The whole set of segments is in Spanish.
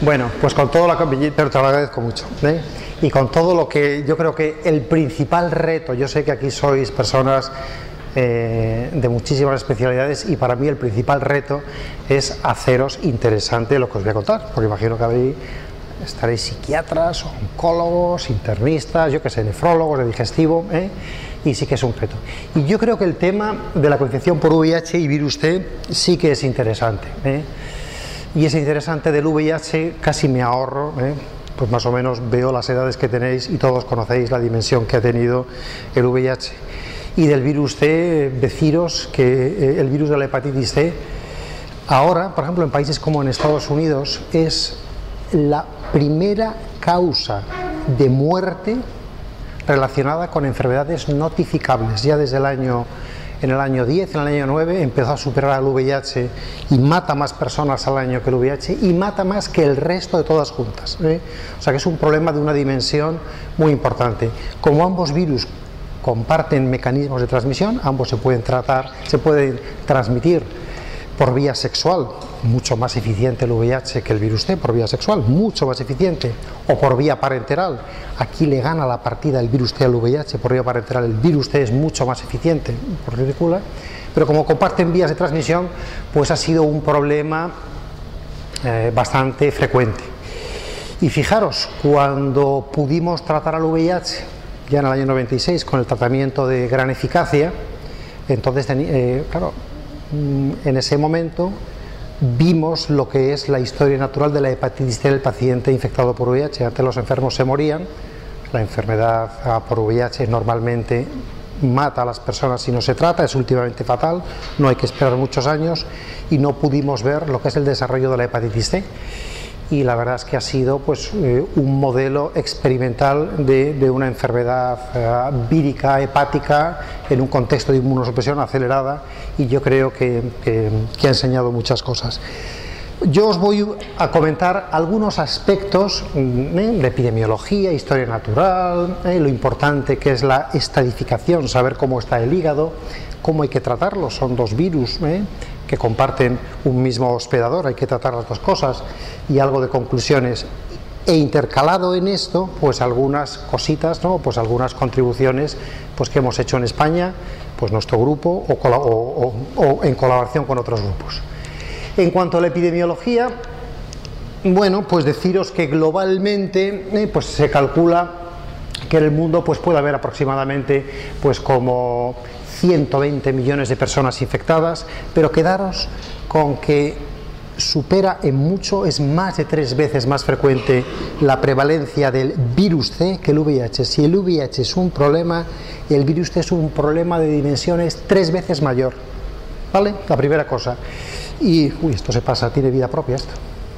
Bueno, pues con todo lo que, pero te lo agradezco mucho, ¿eh? Y con todo lo que yo creo que el principal reto, yo sé que aquí sois personas de muchísimas especialidades y para mí el principal reto es haceros interesante lo que os voy a contar, porque imagino que estaréis psiquiatras, oncólogos, internistas, yo que sé, nefrólogos, de digestivo, y sí que es un reto. Y yo creo que el tema de la coinfección por VIH y virus T sí que es interesante, y ese interesante del VIH casi me ahorro, pues más o menos veo las edades que tenéis y todos conocéis la dimensión que ha tenido el VIH. Y del virus C, deciros que el virus de la hepatitis C, ahora, por ejemplo, en países como en Estados Unidos, es la primera causa de muerte relacionada con enfermedades notificables. Ya desde en el año 10, en el año 9, empezó a superar al VIH y mata más personas al año que el VIH y mata más que el resto de todas juntas, O sea que es un problema de una dimensión muy importante. Como ambos virus comparten mecanismos de transmisión, ambos se pueden transmitir por vía sexual, mucho más eficiente el VIH que el virus T por vía sexual, mucho más eficiente, o por vía parenteral. Aquí le gana la partida el virus T al VIH por vía parenteral, el virus T es mucho más eficiente por ridícula, pero como comparten vías de transmisión, pues ha sido un problema bastante frecuente. Y fijaros, cuando pudimos tratar al VIH ya en el año 96 con el tratamiento de gran eficacia, entonces claro, en ese momento vimos lo que es la historia natural de la hepatitis C del paciente infectado por VIH. Antes los enfermos se morían, la enfermedad por VIH normalmente mata a las personas si no se trata, es últimamente fatal, no hay que esperar muchos años, y no pudimos ver lo que es el desarrollo de la hepatitis C. Y la verdad es que ha sido pues un modelo experimental de una enfermedad vírica, hepática, en un contexto de inmunosupresión acelerada, y yo creo que ha enseñado muchas cosas. Yo os voy a comentar algunos aspectos de epidemiología, historia natural, lo importante que es la estadificación, saber cómo está el hígado, cómo hay que tratarlo, son dos virus que comparten un mismo hospedador, hay que tratar las dos cosas, y algo de conclusiones. E intercalado en esto, pues algunas cositas, pues algunas contribuciones pues que hemos hecho en España, pues nuestro grupo o en colaboración con otros grupos. En cuanto a la epidemiología, bueno, pues deciros que globalmente pues se calcula que en el mundo pues puede haber aproximadamente pues como 120 millones de personas infectadas, pero quedaros con que supera en mucho, es más de 3 veces más frecuente la prevalencia del virus C que el VIH. Si el VIH es un problema, el virus C es un problema de dimensiones 3 veces mayor, ¿vale? La primera cosa. Y, esto se pasa, tiene vida propia esto.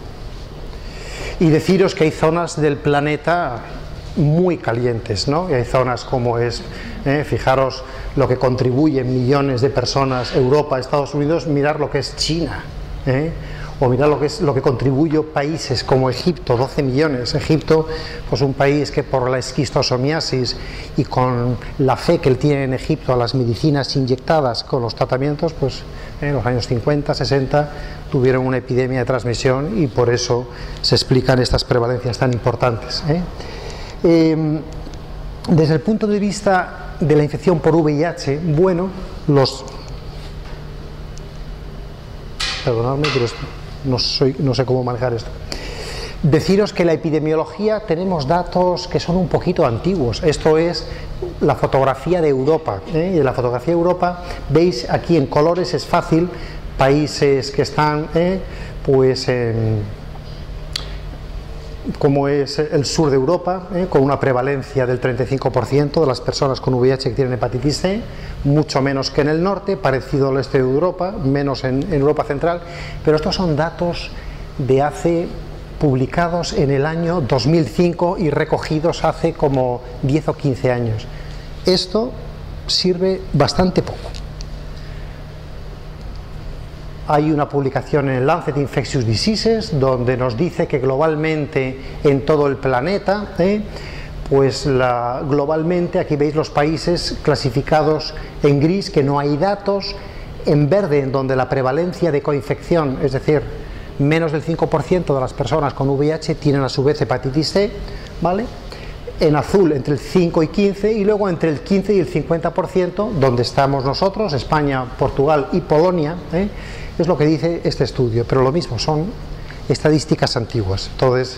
Y deciros que hay zonas del planeta muy calientes, ¿no? Y hay zonas como fijaros lo que contribuyen millones de personas, Europa, Estados Unidos, mirar lo que es China, o mirar lo que contribuye países como Egipto, 12 millones. Egipto, pues un país que por la esquistosomiasis y con la fe que él tiene en Egipto a las medicinas inyectadas con los tratamientos, pues en los años 50, 60 tuvieron una epidemia de transmisión, y por eso se explican estas prevalencias tan importantes. Desde el punto de vista de la infección por VIH, bueno, perdonadme, pero no sé cómo manejar esto. Deciros que la epidemiología tenemos datos que son un poquito antiguos. Esto es la fotografía de Europa, y en la fotografía de Europa veis aquí en colores, es fácil, países que están pues como es el sur de Europa, con una prevalencia del 35% de las personas con VIH que tienen hepatitis C, mucho menos que en el norte, parecido al este de Europa, menos en Europa central, pero estos son datos de publicados en el año 2005 y recogidos hace como 10 o 15 años. Esto sirve bastante poco. Hay una publicación en el Lancet Infectious Diseases donde nos dice que globalmente en todo el planeta, pues globalmente, aquí veis los países clasificados en gris, que no hay datos, en verde, en donde la prevalencia de coinfección, es decir, menos del 5% de las personas con VIH tienen a su vez hepatitis C, ¿vale? En azul entre el 5 y 15 y luego entre el 15 y el 50%, donde estamos nosotros, España, Portugal y Polonia, es lo que dice este estudio, pero lo mismo, son estadísticas antiguas. Entonces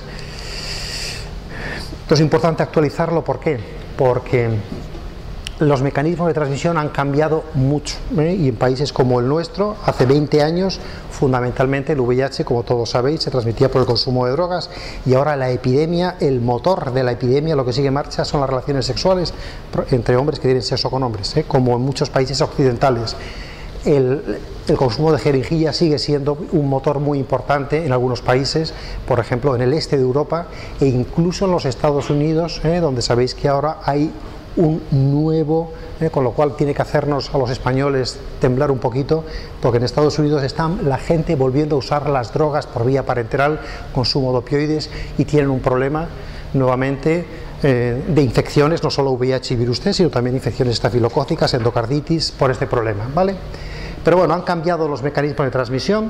es importante actualizarlo. ¿Por qué? Porque los mecanismos de transmisión han cambiado mucho, y en países como el nuestro, hace 20 años, fundamentalmente el VIH, como todos sabéis, se transmitía por el consumo de drogas, y ahora la epidemia, el motor de la epidemia, lo que sigue en marcha son las relaciones sexuales entre hombres que tienen sexo con hombres, como en muchos países occidentales. El consumo de jeringuilla sigue siendo un motor muy importante en algunos países, por ejemplo en el este de Europa e incluso en los Estados Unidos, donde sabéis que ahora hay un nuevo, con lo cual tiene que hacernos a los españoles temblar un poquito, porque en Estados Unidos están la gente volviendo a usar las drogas por vía parenteral, consumo de opioides, y tienen un problema nuevamente de infecciones, no solo VIH y virus T, sino también infecciones estafilocócicas, endocarditis, por este problema, ¿vale? Pero bueno, han cambiado los mecanismos de transmisión.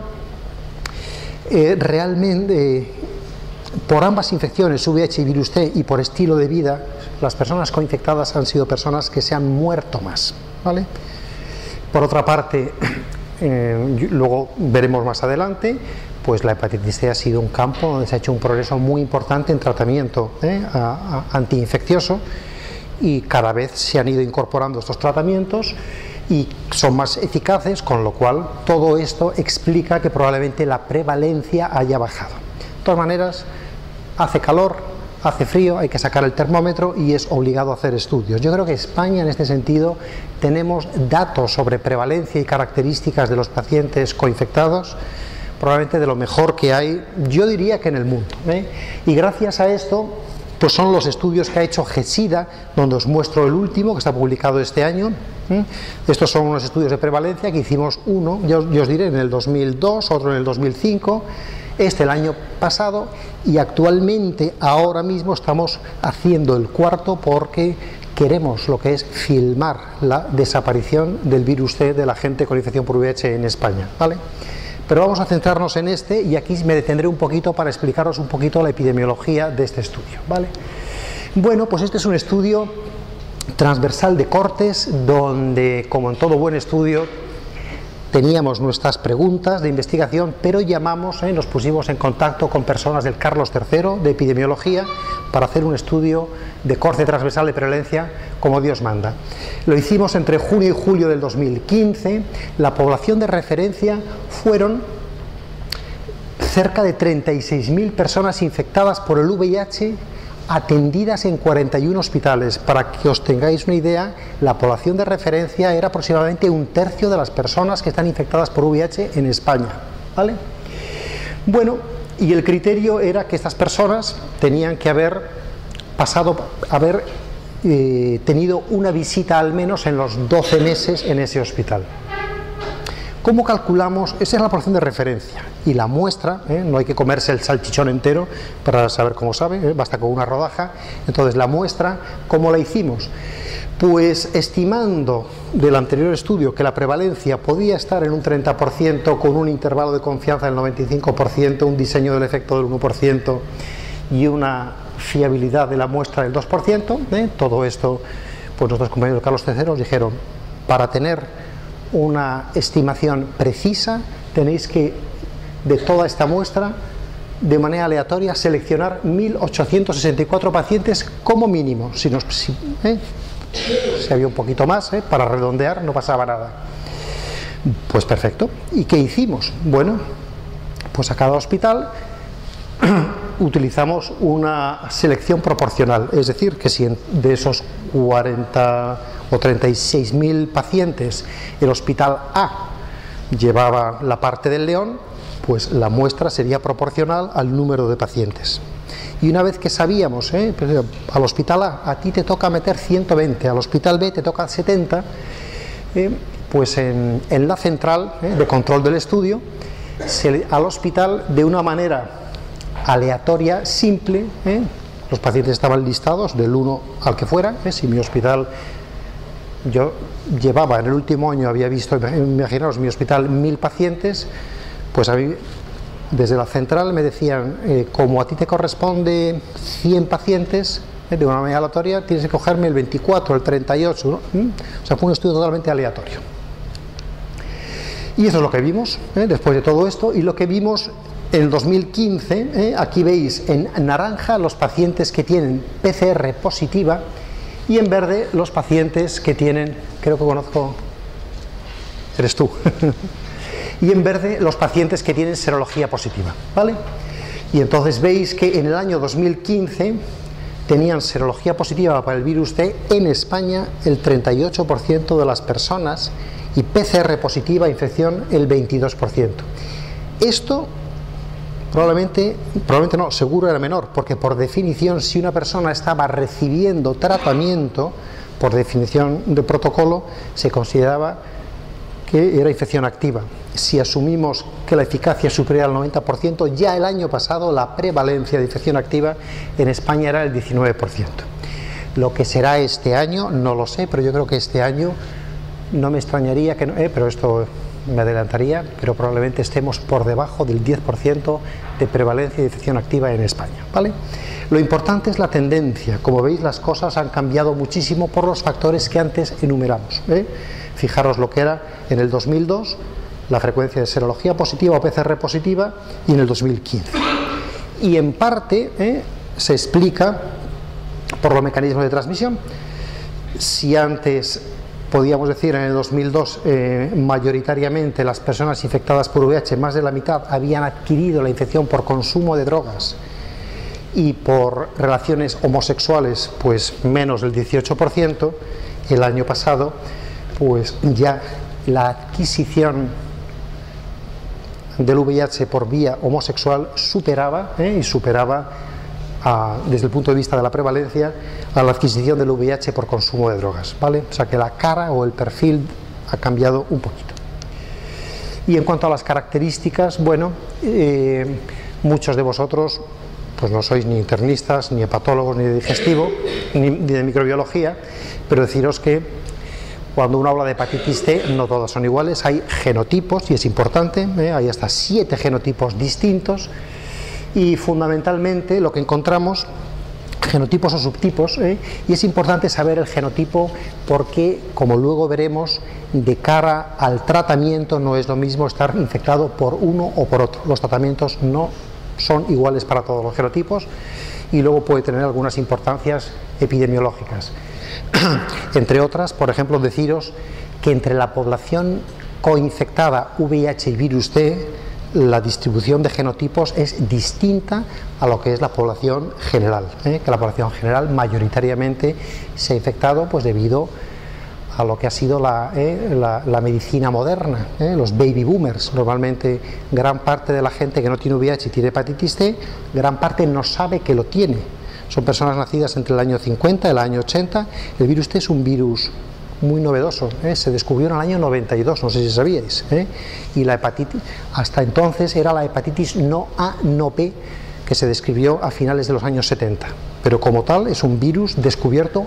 Realmente, por ambas infecciones, VIH y virus T, y por estilo de vida, las personas coinfectadas han sido personas que se han muerto más, ¿vale? Por otra parte, luego veremos más adelante, pues la hepatitis C ha sido un campo donde se ha hecho un progreso muy importante en tratamiento antiinfeccioso, y cada vez se han ido incorporando estos tratamientos y son más eficaces, con lo cual todo esto explica que probablemente la prevalencia haya bajado. De todas maneras, hace calor, hace frío, hay que sacar el termómetro y es obligado a hacer estudios. Yo creo que España, en este sentido, tenemos datos sobre prevalencia y características de los pacientes coinfectados, probablemente de lo mejor que hay, yo diría que en el mundo, y gracias a esto pues son los estudios que ha hecho GESIDA, donde os muestro el último, que está publicado este año. Estos son unos estudios de prevalencia que hicimos, uno, yo os diré, en el 2002, otro en el 2005, el año pasado, y actualmente, ahora mismo, estamos haciendo el cuarto, porque queremos lo que es filmar la desaparición del virus C de la gente con infección por VIH en España, ¿vale? Pero vamos a centrarnos en este, y aquí me detendré un poquito para explicaros un poquito la epidemiología de este estudio, ¿vale? Bueno, pues este es un estudio transversal de Cortes, donde, como en todo buen estudio, teníamos nuestras preguntas de investigación, pero nos pusimos en contacto con personas del Carlos III de epidemiología para hacer un estudio de corte transversal de prevalencia como Dios manda. Lo hicimos entre junio y julio del 2015. La población de referencia fueron cerca de 36.000 personas infectadas por el VIH, atendidas en 41 hospitales. Para que os tengáis una idea, la población de referencia era aproximadamente un tercio de las personas que están infectadas por VIH en España, ¿vale? Bueno, y el criterio era que estas personas tenían que haber tenido una visita al menos en los 12 meses en ese hospital. ¿Cómo calculamos? Esa es la población de referencia, y la muestra, no hay que comerse el salchichón entero para saber cómo sabe, basta con una rodaja. Entonces, la muestra, ¿cómo la hicimos? Pues estimando del anterior estudio que la prevalencia podía estar en un 30%, con un intervalo de confianza del 95%, un diseño del efecto del 1% y una fiabilidad de la muestra del 2%, todo esto, pues nuestros compañeros de Carlos III nos dijeron: para tener una estimación precisa tenéis que, de toda esta muestra, de manera aleatoria, seleccionar 1.864 pacientes como mínimo. Si había un poquito más, para redondear, no pasaba nada. Pues perfecto. ¿Y qué hicimos? Bueno, pues a cada hospital utilizamos una selección proporcional, es decir, que si de esos 40 o 36.000 pacientes el hospital A llevaba la parte del león, pues la muestra sería proporcional al número de pacientes. Y una vez que sabíamos, al hospital A ti te toca meter 120, al hospital B te toca 70, pues en la central de control del estudio, al hospital, de una manera aleatoria, simple, los pacientes estaban listados del 1 al que fuera. Si mi hospital, yo llevaba en el último año, había visto, imaginaos, mi hospital 1.000 pacientes, pues a mí desde la central me decían, como a ti te corresponde 100 pacientes de una manera aleatoria, tienes que cogerme el 24, el 38, ¿no? O sea, fue un estudio totalmente aleatorio. Y eso es lo que vimos después de todo esto, y lo que vimos en el 2015, aquí veis en naranja los pacientes que tienen PCR positiva y en verde los pacientes que tienen, creo que conozco, eres tú, y en verde los pacientes que tienen serología positiva, ¿vale? Y entonces veis que en el año 2015 tenían serología positiva para el virus T en España el 38% de las personas y PCR positiva, infección, el 22%. Esto probablemente no, seguro era menor, porque por definición, si una persona estaba recibiendo tratamiento, por definición de protocolo, se consideraba que era infección activa. Si asumimos que la eficacia es superior al 90%, ya el año pasado la prevalencia de infección activa en España era el 19%. Lo que será este año, no lo sé, pero yo creo que este año no me extrañaría que no, pero esto me adelantaría, pero probablemente estemos por debajo del 10% de prevalencia de infección activa en España, ¿vale? Lo importante es la tendencia. Como veis, las cosas han cambiado muchísimo por los factores que antes enumeramos, Fijaros lo que era en el 2002 la frecuencia de serología positiva o PCR positiva y en el 2015. Y en parte se explica por los mecanismos de transmisión. Si antes podíamos decir en el 2002 mayoritariamente las personas infectadas por VIH, más de la mitad habían adquirido la infección por consumo de drogas y por relaciones homosexuales, pues menos del 18%, el año pasado pues ya la adquisición del VIH por vía homosexual superaba desde el punto de vista de la prevalencia a la adquisición del VIH por consumo de drogas, ¿vale? O sea que la cara o el perfil ha cambiado un poquito. Y en cuanto a las características, bueno, muchos de vosotros pues no sois ni internistas, ni hepatólogos, ni de digestivo, ni de microbiología, pero deciros que cuando uno habla de hepatitis C, no todas son iguales, hay genotipos y es importante, hay hasta 7 genotipos distintos y fundamentalmente lo que encontramos, genotipos o subtipos, y es importante saber el genotipo porque, como luego veremos, de cara al tratamiento no es lo mismo estar infectado por uno o por otro. Los tratamientos no son iguales para todos los genotipos y luego puede tener algunas importancias epidemiológicas. Entre otras, por ejemplo, deciros que entre la población coinfectada VIH y virus T, la distribución de genotipos es distinta a lo que es la población general, que la población general mayoritariamente se ha infectado pues debido a lo que ha sido la medicina moderna, los baby boomers. Normalmente gran parte de la gente que no tiene VIH y tiene hepatitis C, gran parte no sabe que lo tiene. Son personas nacidas entre el año 50 y el año 80. El virus T es un virus muy novedoso, se descubrió en el año 92, no sé si sabíais, y la hepatitis, hasta entonces era la hepatitis no A, no B, que se describió a finales de los años 70, pero como tal es un virus descubierto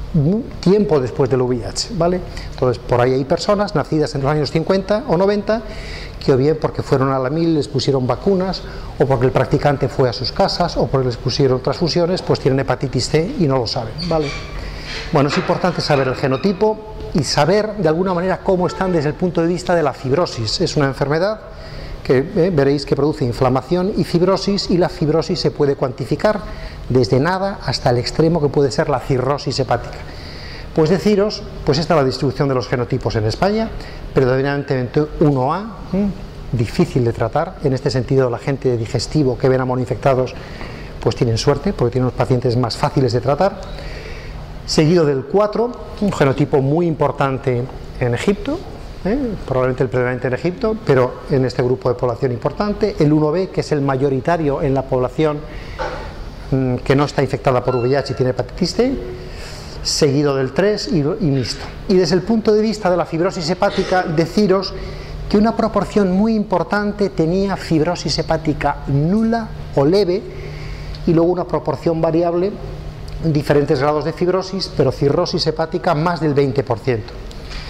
tiempo después del VIH, ¿vale? Entonces por ahí hay personas nacidas en los años 50 o 90 que o bien porque fueron a la mil les pusieron vacunas, o porque el practicante fue a sus casas, o porque les pusieron transfusiones, pues tienen hepatitis C y no lo saben, ¿vale? Bueno, es importante saber el genotipo y saber de alguna manera cómo están desde el punto de vista de la fibrosis. Es una enfermedad que veréis que produce inflamación y fibrosis, y la fibrosis se puede cuantificar desde nada hasta el extremo que puede ser la cirrosis hepática. Pues deciros, pues esta es la distribución de los genotipos en España, predominantemente 1A, difícil de tratar, en este sentido la gente de digestivo que ven a monoinfectados pues tienen suerte, porque tienen unos pacientes más fáciles de tratar, seguido del 4, un genotipo muy importante en Egipto, probablemente el predominante en Egipto, pero en este grupo de población importante, el 1B, que es el mayoritario en la población que no está infectada por VIH y tiene hepatitis C, seguido del 3 y mixto. Y desde el punto de vista de la fibrosis hepática, deciros que una proporción muy importante tenía fibrosis hepática nula o leve, y luego una proporción variable, diferentes grados de fibrosis, pero cirrosis hepática más del 20%.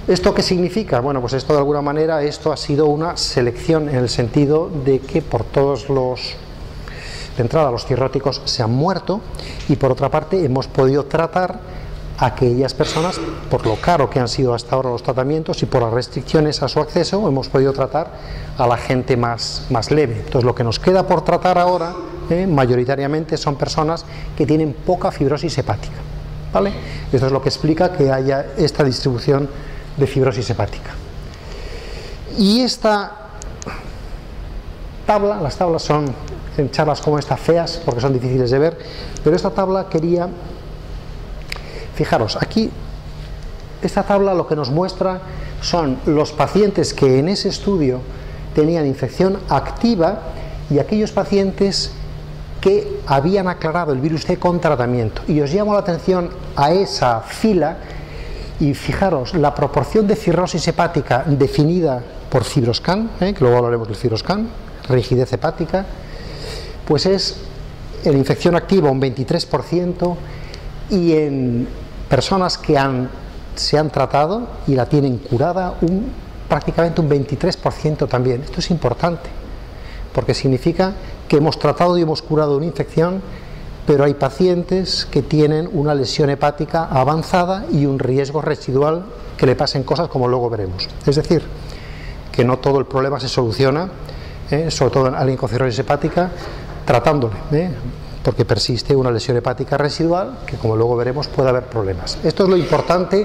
¿Esto qué significa? Bueno, pues esto de alguna manera, esto ha sido una selección en el sentido de que por todos los, de entrada los cirróticos se han muerto y por otra parte hemos podido tratar a aquellas personas, por lo caro que han sido hasta ahora los tratamientos y por las restricciones a su acceso, hemos podido tratar a la gente más leve. Entonces lo que nos queda por tratar ahora, mayoritariamente son personas que tienen poca fibrosis hepática, ¿vale? Esto es lo que explica que haya esta distribución de fibrosis hepática. Y esta tabla, las tablas son en charlas como esta feas porque son difíciles de ver, pero esta tabla quería, fijaros, aquí esta tabla lo que nos muestra son los pacientes que en ese estudio tenían infección activa y aquellos pacientes que habían aclarado el virus C con tratamiento. Y os llamo la atención a esa fila. Y fijaros, la proporción de cirrosis hepática definida por FibroScan, que luego hablaremos del FibroScan, rigidez hepática, pues es en infección activa un 23% y en personas que se han tratado y la tienen curada prácticamente un 23% también. Esto es importante porque significa que hemos tratado y hemos curado una infección, pero hay pacientes que tienen una lesión hepática avanzada y un riesgo residual que le pasen cosas como luego veremos. Es decir, que no todo el problema se soluciona, sobre todo en alguien con cirrosis hepática, tratándole, porque persiste una lesión hepática residual que como luego veremos puede haber problemas. Esto es lo importante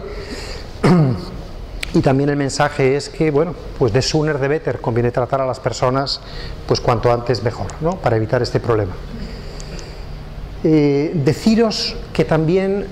y también el mensaje es que, bueno, pues de sooner the better, conviene tratar a las personas pues cuanto antes mejor, ¿no? Para evitar este problema. Deciros que también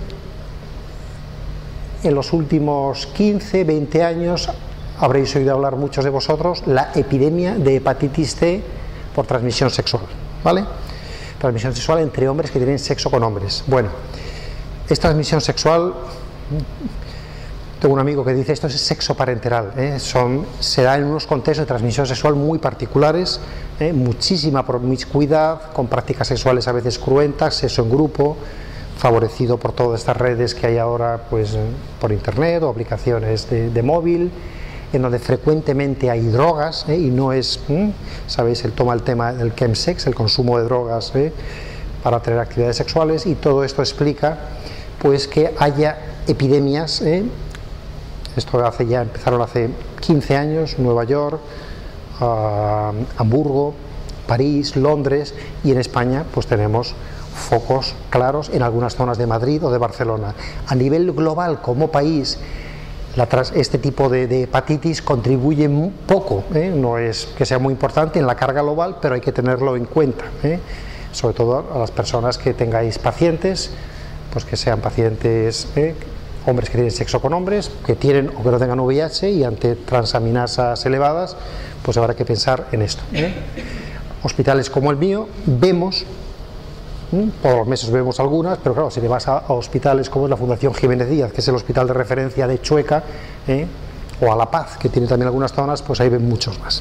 en los últimos 15, 20 años habréis oído hablar muchos de vosotros la epidemia de hepatitis C por transmisión sexual, ¿vale? Transmisión sexual entre hombres que tienen sexo con hombres. Bueno, esta transmisión sexual, tengo un amigo que dice esto es sexo parenteral, se da en unos contextos de transmisión sexual muy particulares, muchísima promiscuidad, con prácticas sexuales a veces cruentas, sexo en grupo, favorecido por todas estas redes que hay ahora pues por internet o aplicaciones de móvil, en donde frecuentemente hay drogas y no es, sabéis, el tema del chemsex, el consumo de drogas para tener actividades sexuales, y todo esto explica pues que haya epidemias. Esto empezaron hace 15 años, Nueva York, Hamburgo, París, Londres, y en España pues tenemos focos claros en algunas zonas de Madrid o de Barcelona. A nivel global, como país, este tipo de hepatitis contribuye poco, no es que sea muy importante en la carga global, pero hay que tenerlo en cuenta, sobre todo a las personas que tengáis pacientes, pues que sean pacientes, hombres que tienen sexo con hombres, que tienen o que no tengan VIH, y ante transaminasas elevadas, pues habrá que pensar en esto. Hospitales como el mío, vemos, todos los meses vemos algunas, pero claro, si te vas a hospitales como es la Fundación Jiménez Díaz, que es el hospital de referencia de Chueca, o a La Paz, que tiene también algunas zonas, pues ahí ven muchos más.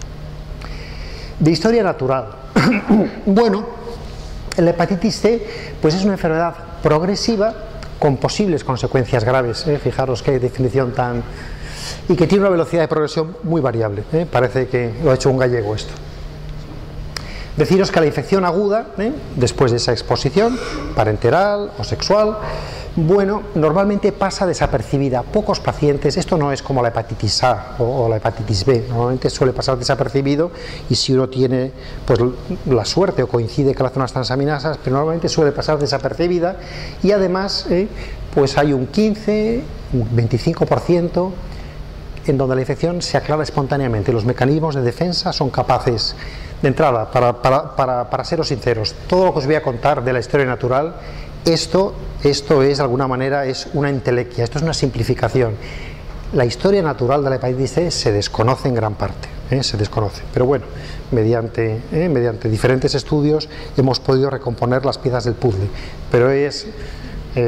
De historia natural. Bueno, la hepatitis C pues es una enfermedad progresiva con posibles consecuencias graves, fijaros qué definición tan... y que tiene una velocidad de progresión muy variable, parece que lo ha hecho un gallego esto. Deciros que la infección aguda, después de esa exposición, parenteral o sexual, bueno, normalmente pasa desapercibida. Pocos pacientes, esto no es como la hepatitis A o la hepatitis B, normalmente suele pasar desapercibido, y si uno tiene pues la suerte o coincide que le hace unas transaminasas, pero normalmente suele pasar desapercibida, y además pues hay un 15, un 25% en donde la infección se aclara espontáneamente. Los mecanismos de defensa son capaces. De entrada, para seros sinceros, todo lo que os voy a contar de la historia natural, esto es de alguna manera es una entelequia, esto es una simplificación. La historia natural de la hepatitis C se desconoce en gran parte, se desconoce, pero bueno, mediante diferentes estudios hemos podido recomponer las piezas del puzzle, pero es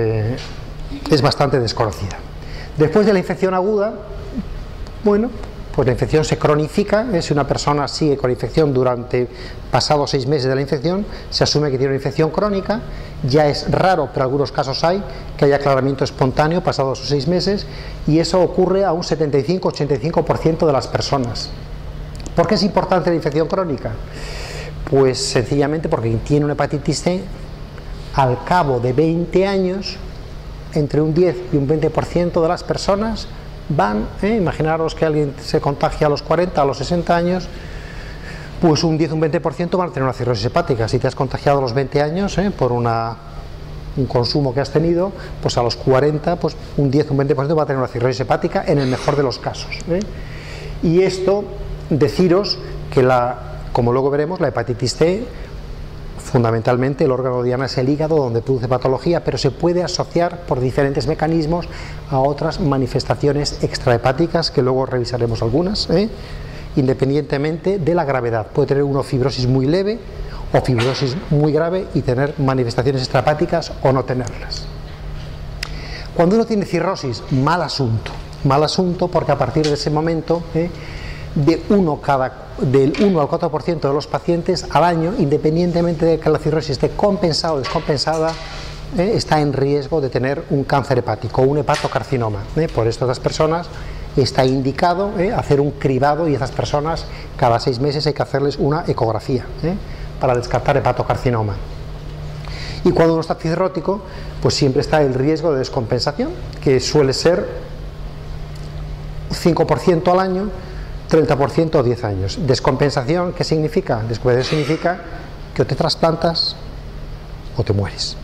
bastante desconocida. Después de la infección aguda, bueno, pues la infección se cronifica, si una persona sigue con infección durante pasados 6 meses de la infección, se asume que tiene una infección crónica. Ya es raro, pero en algunos casos hay, que haya aclaramiento espontáneo pasados esos 6 meses, y eso ocurre a un 75-85% de las personas. ¿Por qué es importante la infección crónica? Pues sencillamente porque quien tiene una hepatitis C, al cabo de 20 años, entre un 10 y un 20% de las personas van, imaginaros que alguien se contagia a los 40, a los 60 años, pues un 10 o un 20% van a tener una cirrosis hepática. Si te has contagiado a los 20 años por un consumo que has tenido, pues a los 40, pues un 10 o un 20% va a tener una cirrosis hepática en el mejor de los casos. Y esto, deciros que como luego veremos, la hepatitis C, fundamentalmente el órgano diana es el hígado, donde produce patología, pero se puede asociar por diferentes mecanismos a otras manifestaciones extrahepáticas, que luego revisaremos algunas, independientemente de la gravedad. Puede tener una fibrosis muy leve o fibrosis muy grave y tener manifestaciones extrahepáticas o no tenerlas. Cuando uno tiene cirrosis, mal asunto, porque a partir de ese momento, del 1 al 4% de los pacientes al año, independientemente de que la cirrosis esté compensada o descompensada, está en riesgo de tener un cáncer hepático o un hepatocarcinoma. Por esto, a estas personas está indicado hacer un cribado, y a esas personas cada 6 meses hay que hacerles una ecografía para descartar hepatocarcinoma. Y cuando uno está cirrótico, pues siempre está el riesgo de descompensación, que suele ser 5% al año, 30% a 10 años. Descompensación, ¿qué significa? Descompensación significa que o te trasplantas o te mueres.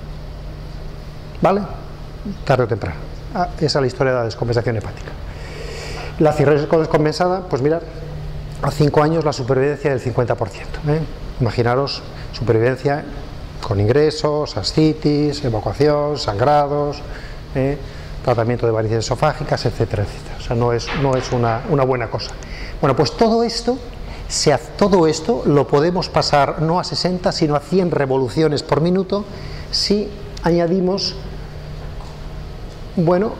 ¿Vale? Tarde o temprano. Esa es la historia de la descompensación hepática. La cirrosis descompensada, pues mirad, a 5 años la supervivencia del 50%. Imaginaros supervivencia con ingresos, ascitis, evacuación, sangrados, tratamiento de varices esofágicas, etcétera, etcétera. O sea, no es una buena cosa. Bueno, pues todo esto lo podemos pasar no a 60, sino a 100 revoluciones por minuto si añadimos, bueno,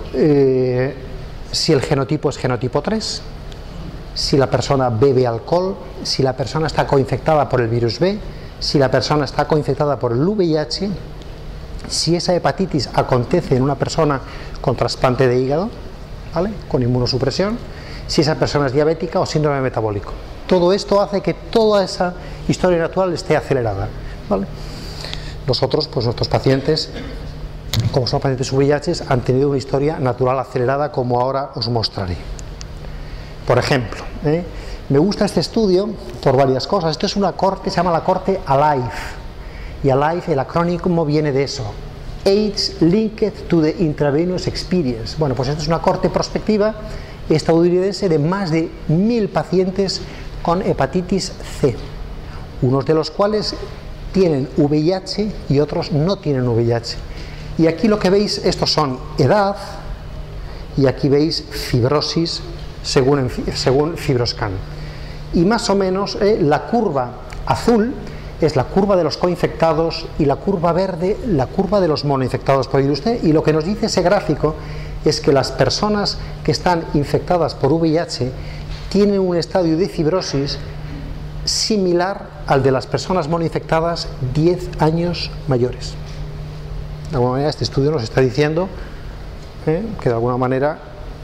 si el genotipo es genotipo 3, si la persona bebe alcohol, si la persona está coinfectada por el virus B, si la persona está coinfectada por el VIH, si esa hepatitis acontece en una persona con trasplante de hígado, ¿vale?, con inmunosupresión, si esa persona es diabética o síndrome metabólico. Todo esto hace que toda esa historia natural esté acelerada, ¿vale? Nosotros, pues nuestros pacientes, como son pacientes VIH, han tenido una historia natural acelerada, como ahora os mostraré. Por ejemplo, me gusta este estudio por varias cosas. Esto es una corte, se llama la corte ALIVE. Y ALIVE, el acrónimo viene de eso: AIDS Linked to the Intravenous Experience. Bueno, pues esta es una corte prospectiva estadounidense de más de 1000 pacientes con hepatitis C, unos de los cuales tienen VIH y otros no tienen VIH. Y aquí lo que veis, estos son edad, y aquí veis fibrosis según FibroScan. Y más o menos la curva azul es la curva de los coinfectados y la curva verde, la curva de los monoinfectados por virus C. Y lo que nos dice ese gráfico es que las personas que están infectadas por VIH tienen un estadio de fibrosis similar al de las personas monoinfectadas 10 años mayores. De alguna manera este estudio nos está diciendo que de alguna manera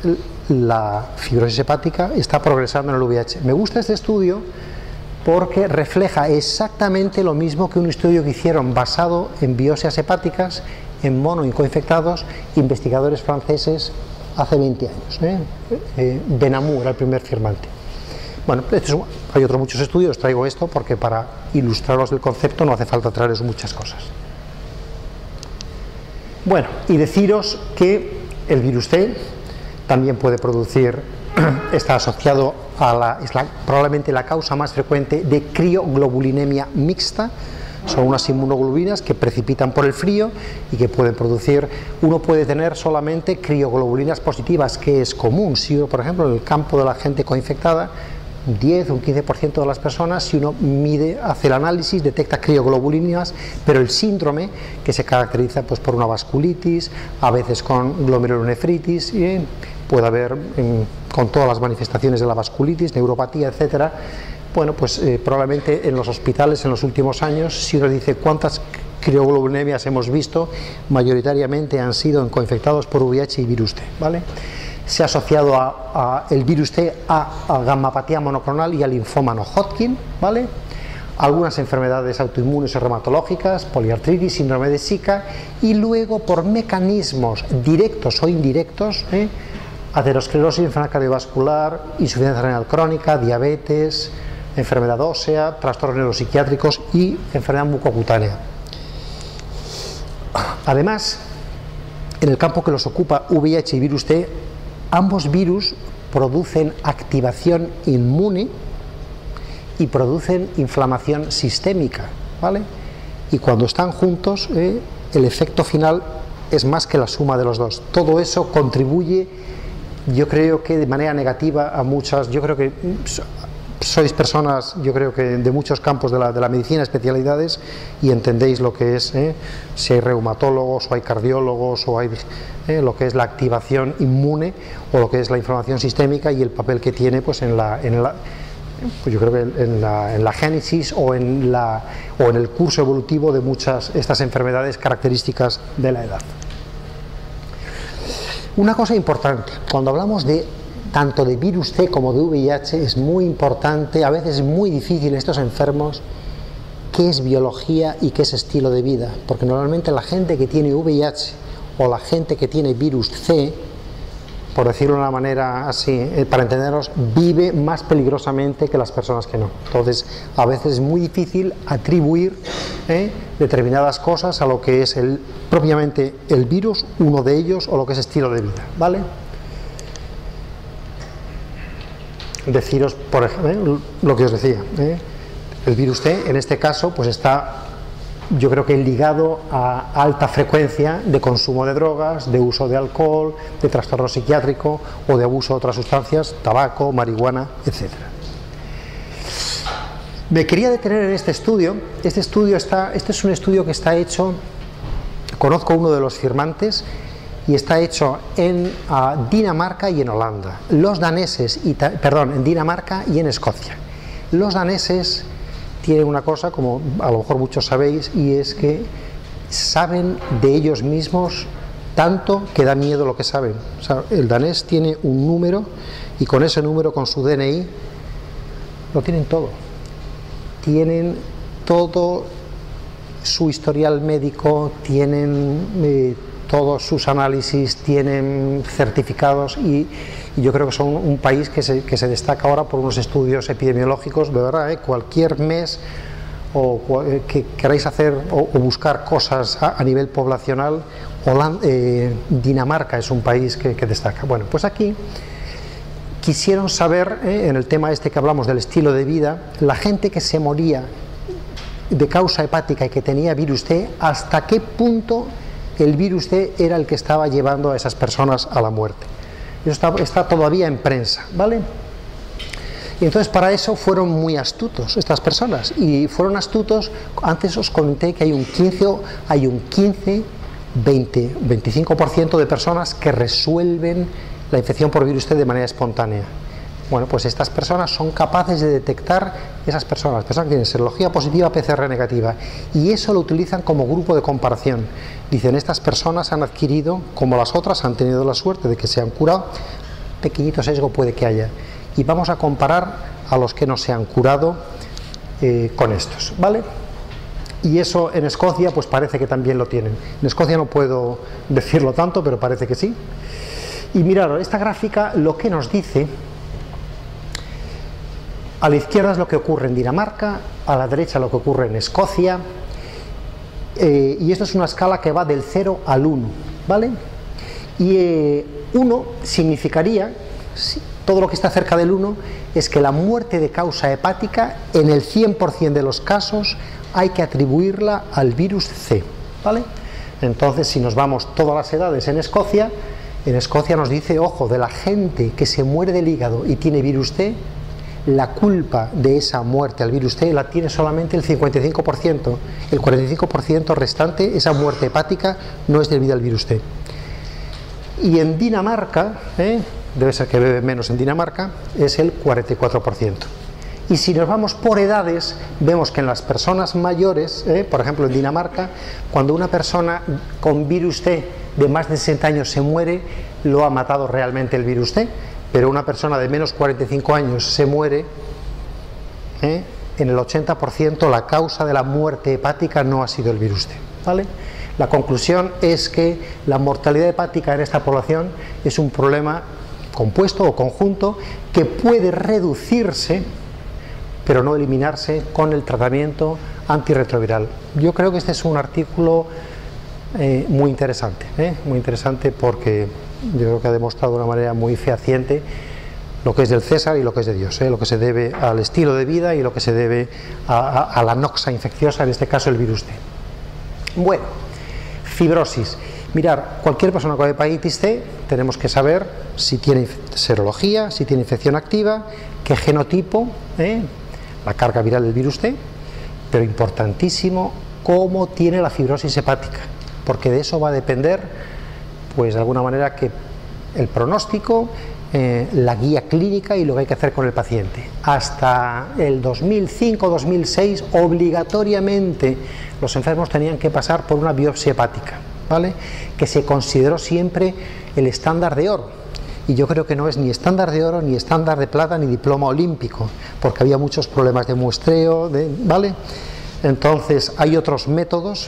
la fibrosis hepática está progresando en el VIH. Me gusta este estudio porque refleja exactamente lo mismo que un estudio que hicieron basado en biopsias hepáticas en mono y coinfectados investigadores franceses hace 20 años. Benamou era el primer firmante. Bueno, hay otros muchos estudios, traigo esto porque para ilustraros el concepto no hace falta traeros muchas cosas. Bueno, y deciros que el virus C también puede producir, está asociado a probablemente la causa más frecuente de crioglobulinemia mixta. Son unas inmunoglobulinas que precipitan por el frío y que pueden producir, uno puede tener solamente crioglobulinas positivas, que es común. Si uno, por ejemplo, en el campo de la gente coinfectada, un 10 o un 15% de las personas, si uno mide, hace el análisis, detecta crioglobulinas, pero el síndrome, que se caracteriza pues por una vasculitis, a veces con glomerulonefritis, puede haber con todas las manifestaciones de la vasculitis, neuropatía, etcétera. Bueno, pues probablemente en los hospitales en los últimos años, si uno dice cuántas crioglobulemias hemos visto, mayoritariamente han sido en coinfectados por VIH y virus T, ¿vale? Se ha asociado el virus T a gammapatía monoclonal y al linfoma no Hodgkin, ¿vale? Algunas enfermedades autoinmunes o reumatológicas, poliartritis, síndrome de Zika, y luego por mecanismos directos o indirectos, aterosclerosis, enfermedad cardiovascular, insuficiencia renal crónica, diabetes, enfermedad ósea, trastornos neuropsiquiátricos y enfermedad mucocutánea. Además, en el campo que los ocupa VIH y virus T, ambos virus producen activación inmune y producen inflamación sistémica, ¿vale? Y cuando están juntos, el efecto final es más que la suma de los dos. Todo eso contribuye, yo creo que de manera negativa a muchas, yo creo que sois personas, yo creo que de muchos campos de la medicina, especialidades, y entendéis lo que es, si hay reumatólogos o hay cardiólogos o hay lo que es la activación inmune o lo que es la inflamación sistémica y el papel que tiene pues pues yo creo que en la génesis o en el curso evolutivo de muchas estas enfermedades características de la edad. Una cosa importante, cuando hablamos tanto de virus C como de VIH, es muy importante, a veces es muy difícil en estos enfermos, qué es biología y qué es estilo de vida, porque normalmente la gente que tiene VIH o la gente que tiene virus C, por decirlo de una manera así, para entendernos, vive más peligrosamente que las personas que no. Entonces, a veces es muy difícil atribuir determinadas cosas a lo que es propiamente el virus, uno de ellos, o lo que es estilo de vida, ¿vale? Deciros, por ejemplo, lo que os decía, el virus T, en este caso, pues está, yo creo que ligado a alta frecuencia de consumo de drogas, de uso de alcohol, de trastorno psiquiátrico o de abuso de otras sustancias, tabaco, marihuana, etc. Me quería detener en este estudio. Este es un estudio que está hecho, conozco uno de los firmantes, y está hecho en Dinamarca y en Holanda. Los daneses, en Dinamarca y en Escocia. Los daneses tienen una cosa, como a lo mejor muchos sabéis, y es que saben de ellos mismos tanto que da miedo lo que saben. O sea, el danés tiene un número y con ese número, con su DNI, lo tienen todo. Tienen todo su historial médico, tienen todos sus análisis, tienen certificados y yo creo que son un país que se destaca ahora por unos estudios epidemiológicos, de verdad, cualquier mes que queráis hacer o buscar cosas a nivel poblacional, Dinamarca es un país que destaca. Bueno, pues aquí quisieron saber, en el tema este que hablamos del estilo de vida, la gente que se moría de causa hepática y que tenía virus T, hasta qué punto el virus T era el que estaba llevando a esas personas a la muerte. Eso está todavía en prensa, ¿vale? Y entonces para eso fueron muy astutos estas personas, y fueron astutos. Antes os comenté que hay un 20, 25% de personas que resuelven la infección por virus T de manera espontánea. Bueno, pues estas personas son capaces de detectar esas personas que tienen serología positiva, PCR negativa, y eso lo utilizan como grupo de comparación. Dicen, estas personas han adquirido, como las otras, han tenido la suerte de que se han curado, pequeñito sesgo puede que haya, y vamos a comparar a los que no se han curado con estos, ¿vale? Y eso en Escocia pues parece que también lo tienen. En Escocia no puedo decirlo tanto, pero parece que sí. Y mirad, esta gráfica lo que nos dice, a la izquierda es lo que ocurre en Dinamarca, a la derecha lo que ocurre en Escocia, y esto es una escala que va del 0 al 1, ¿vale? Y 1 significaría, todo lo que está cerca del 1, es que la muerte de causa hepática, en el 100% de los casos, hay que atribuirla al virus C, ¿vale? Entonces, si nos vamos todas las edades en Escocia nos dice, ojo, de la gente que se muere del hígado y tiene virus C, la culpa de esa muerte al virus T la tiene solamente el 55%, el 45% restante, esa muerte hepática, no es debida al virus T. Y en Dinamarca, debe ser que bebe menos en Dinamarca, es el 44%. Y si nos vamos por edades, vemos que en las personas mayores, por ejemplo en Dinamarca, cuando una persona con virus T de más de 60 años se muere, lo ha matado realmente el virus T, pero una persona de menos 45 años se muere, en el 80% la causa de la muerte hepática no ha sido el virus T, ¿vale? La conclusión es que la mortalidad hepática en esta población es un problema compuesto o conjunto que puede reducirse, pero no eliminarse con el tratamiento antirretroviral. Yo creo que este es un artículo muy interesante porque yo creo que ha demostrado de una manera muy fehaciente lo que es del César y lo que es de Dios, lo que se debe al estilo de vida y lo que se debe a la noxa infecciosa, en este caso el virus T. Bueno, fibrosis. Mirar, cualquier persona con hepatitis C tenemos que saber si tiene serología, si tiene infección activa, qué genotipo, la carga viral del virus T, pero importantísimo, cómo tiene la fibrosis hepática, porque de eso va a depender, pues de alguna manera, que el pronóstico, la guía clínica y lo que hay que hacer con el paciente. Hasta el 2005-2006 obligatoriamente los enfermos tenían que pasar por una biopsia hepática, ¿vale? Que se consideró siempre el estándar de oro, y yo creo que no es ni estándar de oro, ni estándar de plata, ni diploma olímpico, porque había muchos problemas de muestreo, ¿vale? Entonces hay otros métodos,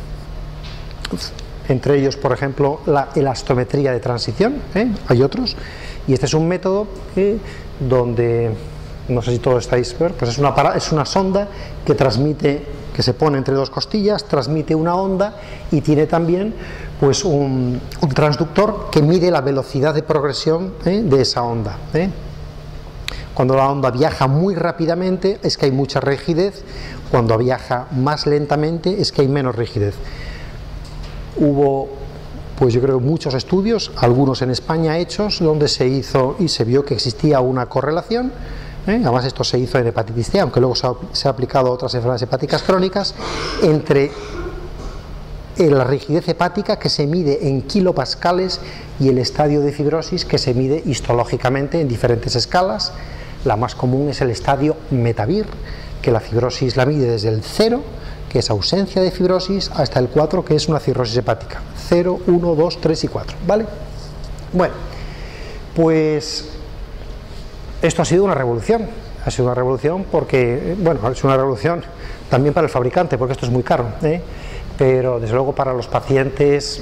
entre ellos, por ejemplo, la elastometría de transición, hay otros, y este es un método donde, no sé si todos estáis, pues es una sonda que transmite, que se pone entre dos costillas, transmite una onda y tiene también pues un transductor que mide la velocidad de progresión de esa onda. Cuando la onda viaja muy rápidamente es que hay mucha rigidez, cuando viaja más lentamente es que hay menos rigidez. Hubo, pues yo creo, muchos estudios, algunos en España hechos, donde se hizo y se vio que existía una correlación. Además esto se hizo en hepatitis C, aunque luego se ha aplicado a otras enfermedades hepáticas crónicas, entre la rigidez hepática, que se mide en kilopascales, y el estadio de fibrosis, que se mide histológicamente en diferentes escalas. La más común es el estadio Metavir, que la fibrosis la mide desde el 0, que es ausencia de fibrosis, hasta el 4, que es una cirrosis hepática. 0, 1, 2, 3 y 4, ¿vale? Bueno, pues esto ha sido una revolución. Ha sido una revolución porque, bueno, es una revolución también para el fabricante, porque esto es muy caro, pero desde luego para los pacientes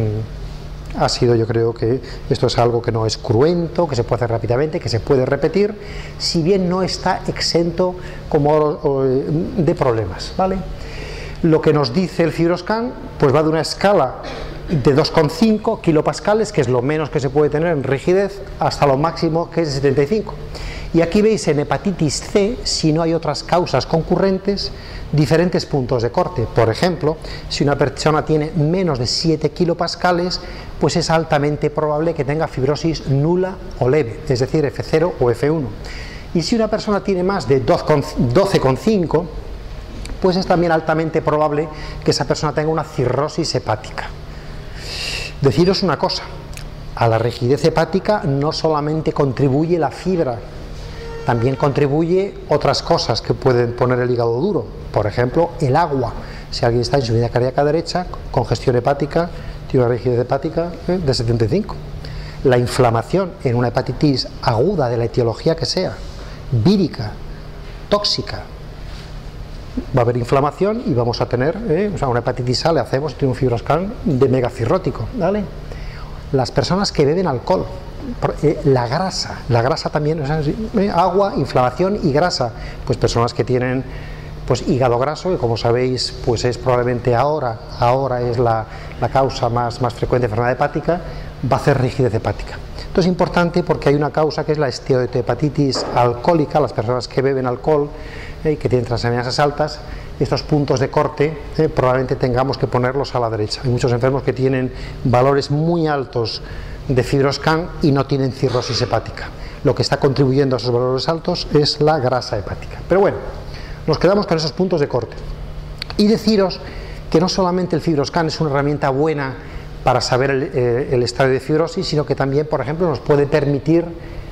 ha sido, yo creo que esto es algo que no es cruento, que se puede hacer rápidamente, que se puede repetir, si bien no está exento como de problemas, ¿vale? Lo que nos dice el FibroScan, pues va de una escala de 2,5 kilopascales, que es lo menos que se puede tener en rigidez, hasta lo máximo, que es de 75. Y aquí veis en hepatitis C, si no hay otras causas concurrentes, diferentes puntos de corte. Por ejemplo, si una persona tiene menos de 7 kilopascales, pues es altamente probable que tenga fibrosis nula o leve, es decir, F0 o F1. Y si una persona tiene más de 12,5, pues es también altamente probable que esa persona tenga una cirrosis hepática. Deciros una cosa, a la rigidez hepática no solamente contribuye la fibra, también contribuye otras cosas que pueden poner el hígado duro, por ejemplo el agua. Si alguien está en insuficiencia cardíaca derecha, congestión hepática, tiene una rigidez hepática de 75. La inflamación en una hepatitis aguda, de la etiología que sea, vírica, tóxica, va a haber inflamación y vamos a tener, una hepatitis A le hacemos, tiene un FibroScan de megacirrótico, ¿vale? Las personas que beben alcohol, la grasa también, agua, inflamación y grasa, pues personas que tienen pues hígado graso, que como sabéis pues es probablemente ahora es la causa más frecuente de enfermedad hepática, va a hacer rigidez hepática. Esto es importante porque hay una causa que es la esteatohepatitis alcohólica, las personas que beben alcohol y que tienen transaminasas altas. Estos puntos de corte probablemente tengamos que ponerlos a la derecha. Hay muchos enfermos que tienen valores muy altos de FibroScan y no tienen cirrosis hepática. Lo que está contribuyendo a esos valores altos es la grasa hepática. Pero bueno, nos quedamos con esos puntos de corte. Y deciros que no solamente el FibroScan es una herramienta buena para saber el estadio de fibrosis, sino que también, por ejemplo, nos puede permitir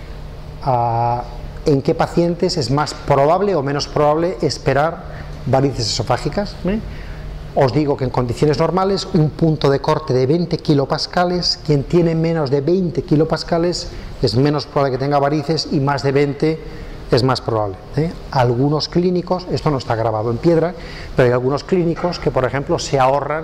en qué pacientes es más probable o menos probable esperar varices esofágicas. Os digo que en condiciones normales un punto de corte de 20 kilopascales, quien tiene menos de 20 kilopascales es menos probable que tenga varices y más de 20 es más probable. Algunos clínicos, esto no está grabado en piedra, pero hay algunos clínicos que, por ejemplo, se ahorran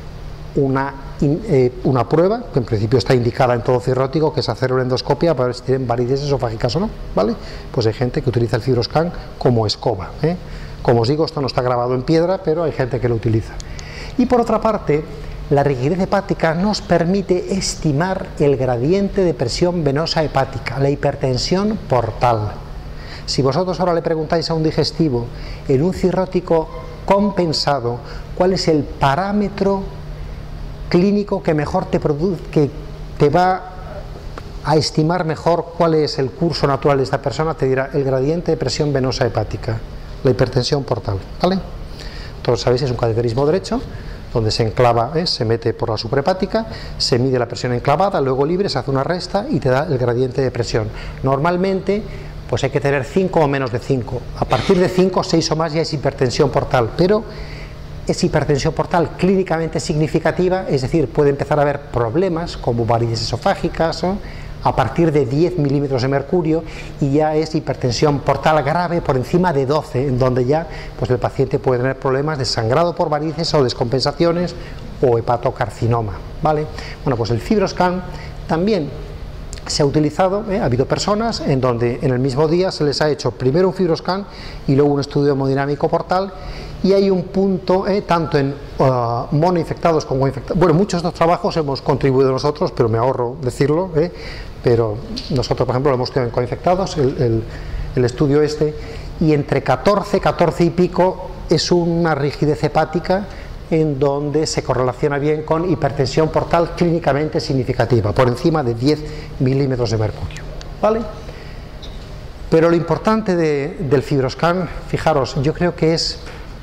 una prueba que en principio está indicada en todo cirrótico, que es hacer una endoscopia para ver si tienen varices esofágicas o no, ¿vale? Pues hay gente que utiliza el FibroScan como escoba. Como os digo, esto no está grabado en piedra, pero hay gente que lo utiliza. Y por otra parte, la rigidez hepática nos permite estimar el gradiente de presión venosa hepática, la hipertensión portal. Si vosotros ahora le preguntáis a un digestivo en un cirrótico compensado cuál es el parámetro clínico que mejor te va a estimar mejor cuál es el curso natural de esta persona, te dirá el gradiente de presión venosa hepática, la hipertensión portal, ¿vale? Todos sabéis, es un cateterismo derecho donde se enclava, se mete por la suprahepática, se mide la presión enclavada, luego libre, se hace una resta y te da el gradiente de presión. Normalmente pues hay que tener 5 o menos de 5, a partir de 5, 6 o más ya es hipertensión portal, pero es hipertensión portal clínicamente significativa, es decir, puede empezar a haber problemas como varices esofágicas, a partir de 10 milímetros de mercurio, y ya es hipertensión portal grave por encima de 12, en donde ya pues el paciente puede tener problemas de sangrado por varices o descompensaciones o hepatocarcinoma, ¿vale? Bueno, pues el FibroScan también se ha utilizado, ha habido personas en donde en el mismo día se les ha hecho primero un FibroScan y luego un estudio hemodinámico portal, y hay un punto, tanto en monoinfectados como infectados. Bueno, muchos de estos trabajos hemos contribuido nosotros, pero me ahorro decirlo, pero nosotros, por ejemplo, lo hemos estudiado en coinfectados, el estudio este, y entre 14 y pico es una rigidez hepática en donde se correlaciona bien con hipertensión portal clínicamente significativa, por encima de 10 milímetros de mercurio, ¿vale? Pero lo importante del FibroScan, fijaros, yo creo que es,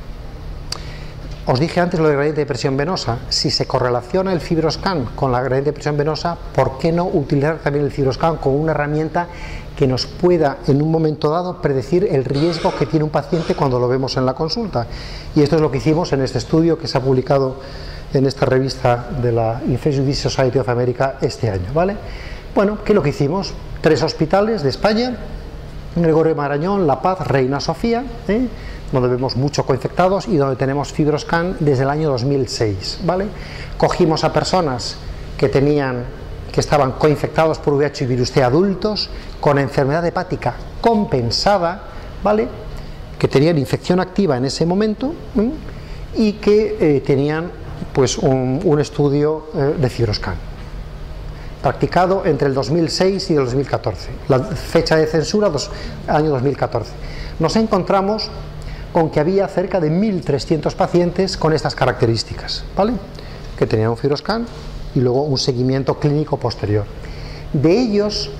os dije antes lo de gradiente de presión venosa, si se correlaciona el FibroScan con la gradiente de presión venosa, ¿por qué no utilizar también el FibroScan como una herramienta que nos pueda en un momento dado predecir el riesgo que tiene un paciente cuando lo vemos en la consulta? Y esto es lo que hicimos en este estudio que se ha publicado en esta revista de la Infectious Disease Society of America este año, ¿vale? Bueno, ¿qué es lo que hicimos? 3 hospitales de España, Gregorio Marañón, La Paz, Reina Sofía, donde vemos muchos coinfectados y donde tenemos FibroScan desde el año 2006, ¿vale? Cogimos a personas que estaban coinfectados por VIH y virus C adultos con enfermedad hepática compensada, ¿vale? Que tenían infección activa en ese momento y que tenían pues un estudio de FibroScan practicado entre el 2006 y el 2014, la fecha de censura año 2014. Nos encontramos con que había cerca de 1.300 pacientes con estas características, ¿vale? Que tenían un FibroScan y luego un seguimiento clínico posterior. De ellos,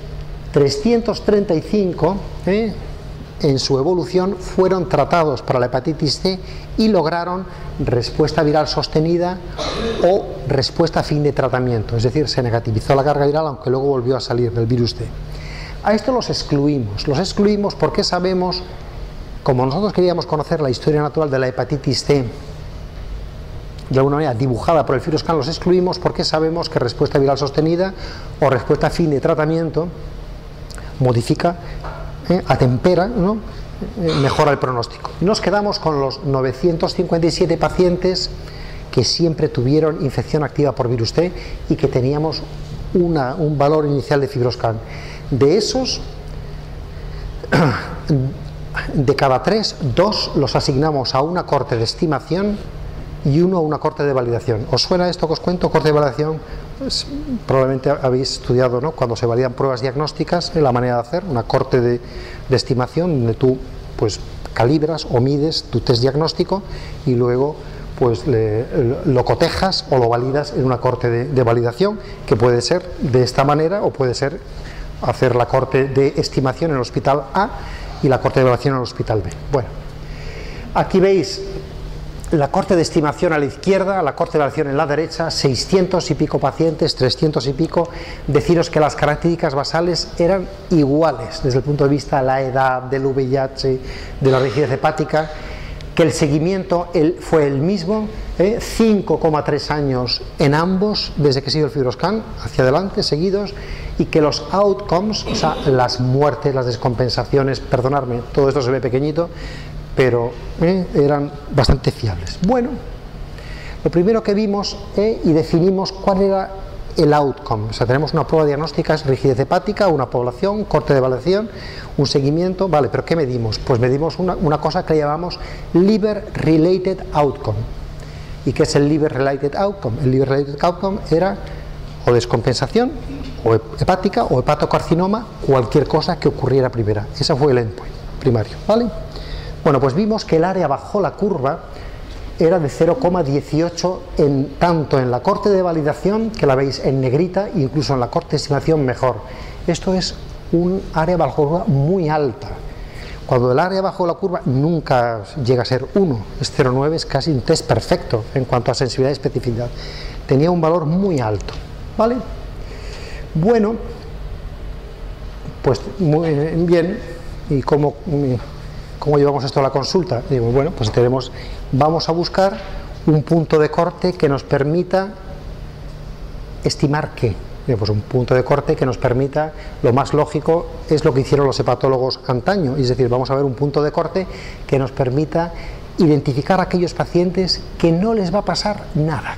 335 en su evolución fueron tratados para la hepatitis C y lograron respuesta viral sostenida o respuesta a fin de tratamiento, es decir, se negativizó la carga viral aunque luego volvió a salir del virus C. A esto los excluimos porque sabemos, como nosotros queríamos conocer la historia natural de la hepatitis C, de alguna manera dibujada por el FibroScan, los excluimos porque sabemos que respuesta viral sostenida o respuesta a fin de tratamiento modifica, atempera, ¿no? Mejora el pronóstico. Nos quedamos con los 957 pacientes que siempre tuvieron infección activa por virus C y que teníamos un valor inicial de FibroScan. De esos, de cada 3, 2 los asignamos a una corte de estimación y 1 a una corte de validación. ¿Os suena esto que os cuento? Corte de validación, pues, probablemente habéis estudiado, ¿no? Cuando se validan pruebas diagnósticas, la manera de hacer una corte de estimación donde tú pues calibras o mides tu test diagnóstico y luego pues lo cotejas o lo validas en una corte de validación, que puede ser de esta manera o puede ser hacer la corte de estimación en el hospital A y la corte de validación en el hospital B. Bueno, aquí veis la corte de estimación a la izquierda, la corte de validación en la derecha, 600 y pico pacientes, 300 y pico, deciros que las características basales eran iguales desde el punto de vista de la edad, del VIH, de la rigidez hepática, que el seguimiento fue el mismo, 5,3 años en ambos desde que se hizo el FibroScan hacia adelante, seguidos, y que los outcomes, o sea, las muertes, las descompensaciones, perdonadme, todo esto se ve pequeñito, pero eran bastante fiables. Bueno, lo primero que vimos y definimos cuál era el outcome. O sea, tenemos una prueba diagnóstica, es rigidez hepática, una población, corte de validación, un seguimiento, vale, pero ¿qué medimos? Pues medimos una cosa que llamamos Liver Related Outcome. ¿Y qué es el Liver Related Outcome? El Liver Related Outcome era o descompensación, o hepática, o hepatocarcinoma, cualquier cosa que ocurriera primera. Ese fue el endpoint primario, ¿vale? Bueno, pues vimos que el área bajo la curva era de 0,18 tanto en la corte de validación, que la veis en negrita, e incluso en la corte de estimación mejor. Esto es un área bajo la curva muy alta. Cuando el área bajo la curva nunca llega a ser 1, es 0,9, es casi un test perfecto en cuanto a sensibilidad y especificidad. Tenía un valor muy alto, ¿vale? Bueno, pues muy bien. ¿Y cómo llevamos esto a la consulta? Digo, bueno, pues vamos a buscar un punto de corte que nos permita estimar qué. Pues un punto de corte que nos permita, lo más lógico es lo que hicieron los hepatólogos antaño, es decir, vamos a ver un punto de corte que nos permita identificar a aquellos pacientes que no les va a pasar nada.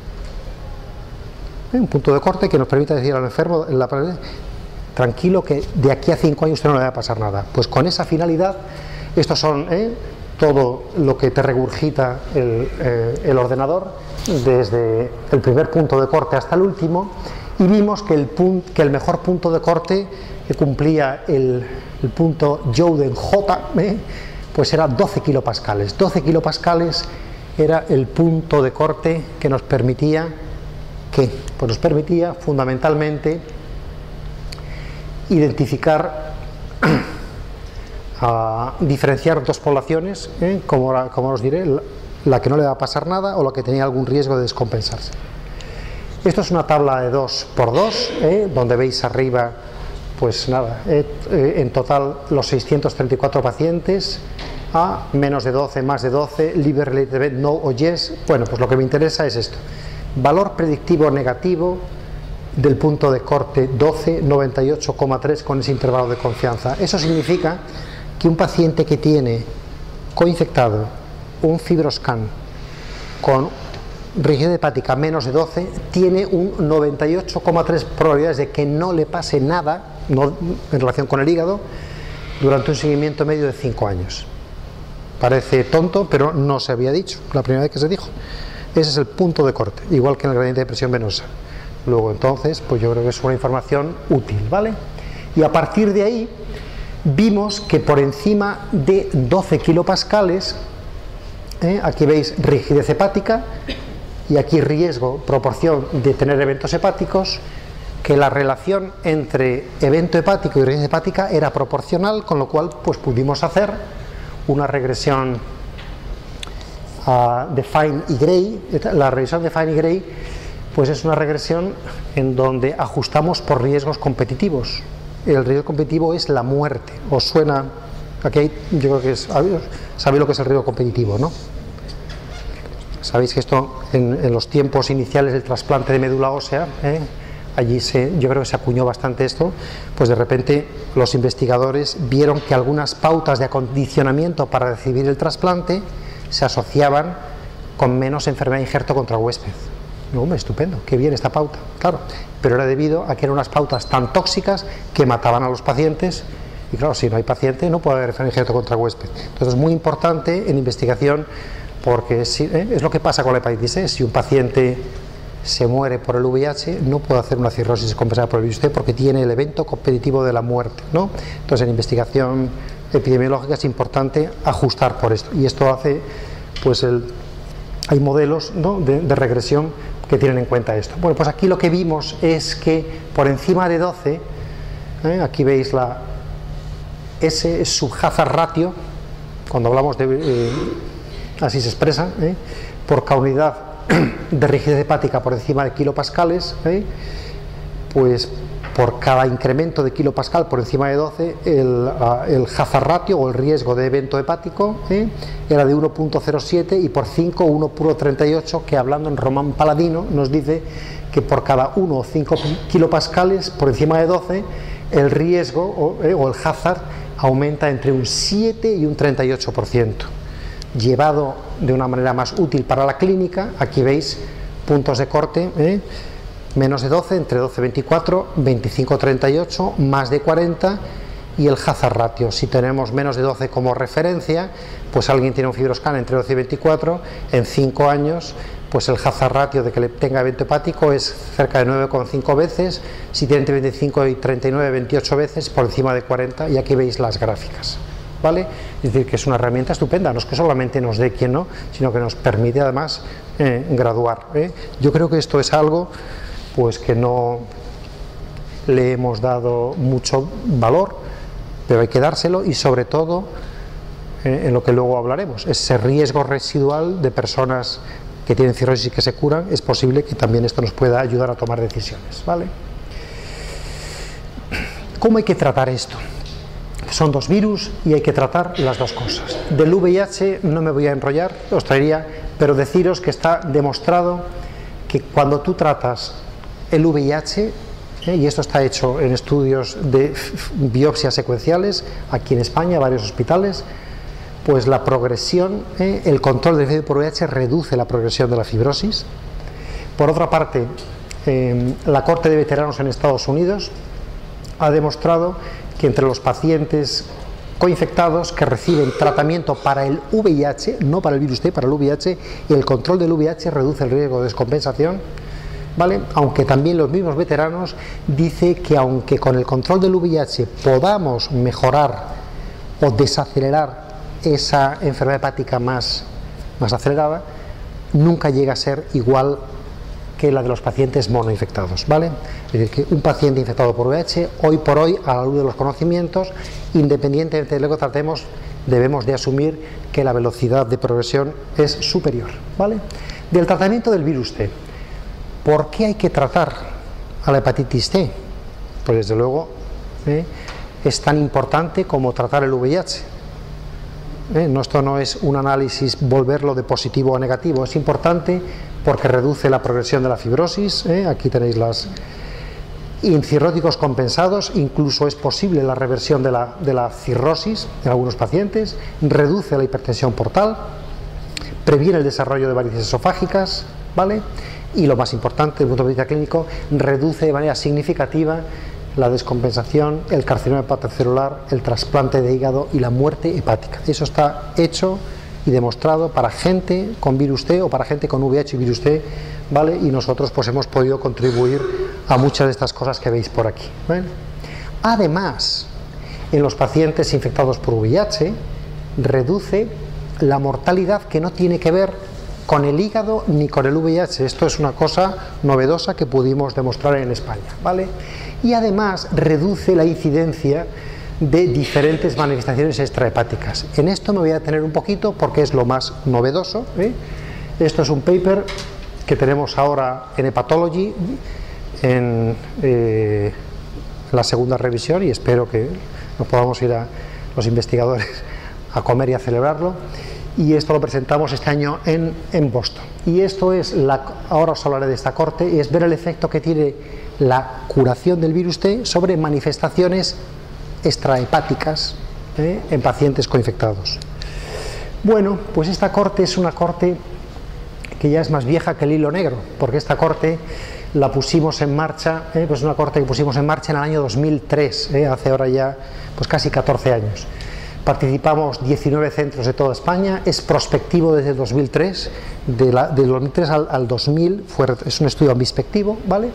Un punto de corte que nos permita decir al enfermo en la pared, tranquilo, que de aquí a 5 años usted no le va a pasar nada. Pues con esa finalidad, estos son todo lo que te regurgita el ordenador, desde el primer punto de corte hasta el último, y vimos que el mejor punto de corte que cumplía el punto Jouden J, pues era 12 kilopascales. 12 kilopascales era el punto de corte que nos permitía, ¿qué? Pues nos permitía fundamentalmente identificar, diferenciar dos poblaciones, como os diré, la que no le va a pasar nada o la que tenía algún riesgo de descompensarse. Esto es una tabla de 2×2, donde veis arriba, pues nada, en total los 634 pacientes, a menos de 12, más de 12, liver related event, no o yes. Bueno, pues lo que me interesa es esto: valor predictivo negativo del punto de corte 12, 98,3 con ese intervalo de confianza. Eso significa que un paciente que tiene coinfectado un FibroScan con rigidez hepática menos de 12 tiene un 98,3 probabilidades de que no le pase nada en relación con el hígado durante un seguimiento medio de 5 años. Parece tonto, pero no se había dicho la primera vez que se dijo. Ese es el punto de corte, igual que en el gradiente de presión venosa. Luego, entonces, pues yo creo que es una información útil, ¿vale? Y a partir de ahí vimos que por encima de 12 kilopascales, aquí veis rigidez hepática y aquí riesgo, proporción de tener eventos hepáticos, que la relación entre evento hepático y rigidez hepática era proporcional, con lo cual pues pudimos hacer una regresión de Fine y Gray. La regresión de Fine y Gray pues es una regresión en donde ajustamos por riesgos competitivos. El riesgo competitivo es la muerte. ¿Os suena? Aquí yo creo que sabéis lo que es el riesgo competitivo, ¿no? Sabéis que esto en los tiempos iniciales del trasplante de médula ósea, allí yo creo que se acuñó bastante esto, pues de repente los investigadores vieron que algunas pautas de acondicionamiento para recibir el trasplante se asociaban con menos enfermedad de injerto contra huésped. Hombre, estupendo, qué bien esta pauta, claro, pero era debido a que eran unas pautas tan tóxicas que mataban a los pacientes, y claro, si no hay paciente no puede haber enfermedad de injerto contra huésped. Entonces es muy importante en investigación, porque es lo que pasa con la hepatitis C. Si un paciente se muere por el VIH, no puede hacer una cirrosis compensada por el virus C porque tiene el evento competitivo de la muerte, ¿no? Entonces en investigación epidemiológica es importante ajustar por esto, y esto hace, pues hay modelos, ¿no?, de regresión que tienen en cuenta esto. Bueno, pues aquí lo que vimos es que por encima de 12, aquí veis ese es su hazard ratio, cuando hablamos de así se expresa, por cada unidad de rigidez hepática por encima de kilopascales, pues por cada incremento de kilopascal por encima de 12, el hazard ratio o el riesgo de evento hepático era de 1.07 y por 5, 1.38, que hablando en román paladino nos dice que por cada 1 o 5 kilopascales por encima de 12 el riesgo o el hazard aumenta entre un 7 y un 38%. Llevado de una manera más útil para la clínica, aquí veis puntos de corte, menos de 12, entre 12 y 24, 25 38, más de 40 y el hazard ratio. Si tenemos menos de 12 como referencia, pues alguien tiene un fibroscan entre 12 y 24, en 5 años, pues el hazard ratio de que le tenga evento hepático es cerca de 9,5 veces, si tiene entre 25 y 39, 28 veces, por encima de 40, y aquí veis las gráficas. ¿Vale? Es decir, que es una herramienta estupenda, no es que solamente nos dé quien no, sino que nos permite además graduar. Yo creo que esto es algo pues que no le hemos dado mucho valor, pero hay que dárselo, y sobre todo en lo que luego hablaremos, ese riesgo residual de personas que tienen cirrosis y que se curan. Es posible que también esto nos pueda ayudar a tomar decisiones, ¿vale? ¿Cómo hay que tratar esto? Son dos virus y hay que tratar las dos cosas. Del VIH no me voy a enrollar, os traería, pero deciros que está demostrado que cuando tú tratas el VIH, y esto está hecho en estudios de biopsias secuenciales, aquí en España, varios hospitales, pues la progresión, el control del infección por VIH reduce la progresión de la fibrosis. Por otra parte, la Corte de Veteranos en Estados Unidos ha demostrado que entre los pacientes coinfectados que reciben tratamiento para el VIH, no para el virus T, para el VIH, el control del VIH reduce el riesgo de descompensación, ¿vale? Aunque también los mismos veteranos dice que aunque con el control del VIH podamos mejorar o desacelerar esa enfermedad hepática más acelerada, nunca llega a ser igual que la de los pacientes monoinfectados, ¿vale? Es decir, que un paciente infectado por VIH, hoy por hoy, a la luz de los conocimientos, independientemente de lo que tratemos, debemos de asumir que la velocidad de progresión es superior, ¿vale? Del tratamiento del virus T. ¿Por qué hay que tratar a la hepatitis T? Pues desde luego es tan importante como tratar el VIH. Esto no es un análisis volverlo de positivo a negativo, es importante porque reduce la progresión de la fibrosis, aquí tenéis las incirróticos compensados, incluso es posible la reversión de la cirrosis en algunos pacientes, reduce la hipertensión portal, previene el desarrollo de varices esofágicas, ¿vale? Y lo más importante desde el punto de vista clínico, reduce de manera significativa la descompensación, el carcinoma hepatocelular, el trasplante de hígado y la muerte hepática. Eso está hecho y demostrado para gente con virus T o para gente con VIH y virus T, ¿vale? Y nosotros pues hemos podido contribuir a muchas de estas cosas que veis por aquí, ¿vale? Además, en los pacientes infectados por VIH reduce la mortalidad que no tiene que ver con el hígado ni con el VIH. Esto es una cosa novedosa que pudimos demostrar en España, ¿vale? Y además reduce la incidencia de diferentes manifestaciones extrahepáticas. En esto me voy a detener un poquito porque es lo más novedoso, Esto es un paper que tenemos ahora en Hepatology, en la segunda revisión, y espero que nos podamos ir a los investigadores a comer y a celebrarlo. Y esto lo presentamos este año en Boston. Y esto es, ahora os hablaré de esta corte, es ver el efecto que tiene la curación del virus T sobre manifestaciones extrahepáticas en pacientes coinfectados. Bueno, pues esta corte es una corte que ya es más vieja que el hilo negro, porque esta corte la pusimos en marcha, pues una corte que pusimos en marcha en el año 2003, hace ahora ya pues casi 14 años. Participamos 19 centros de toda España, es prospectivo desde el 2003, del 2003 al 2000, es un estudio ambispectivo, ¿vale?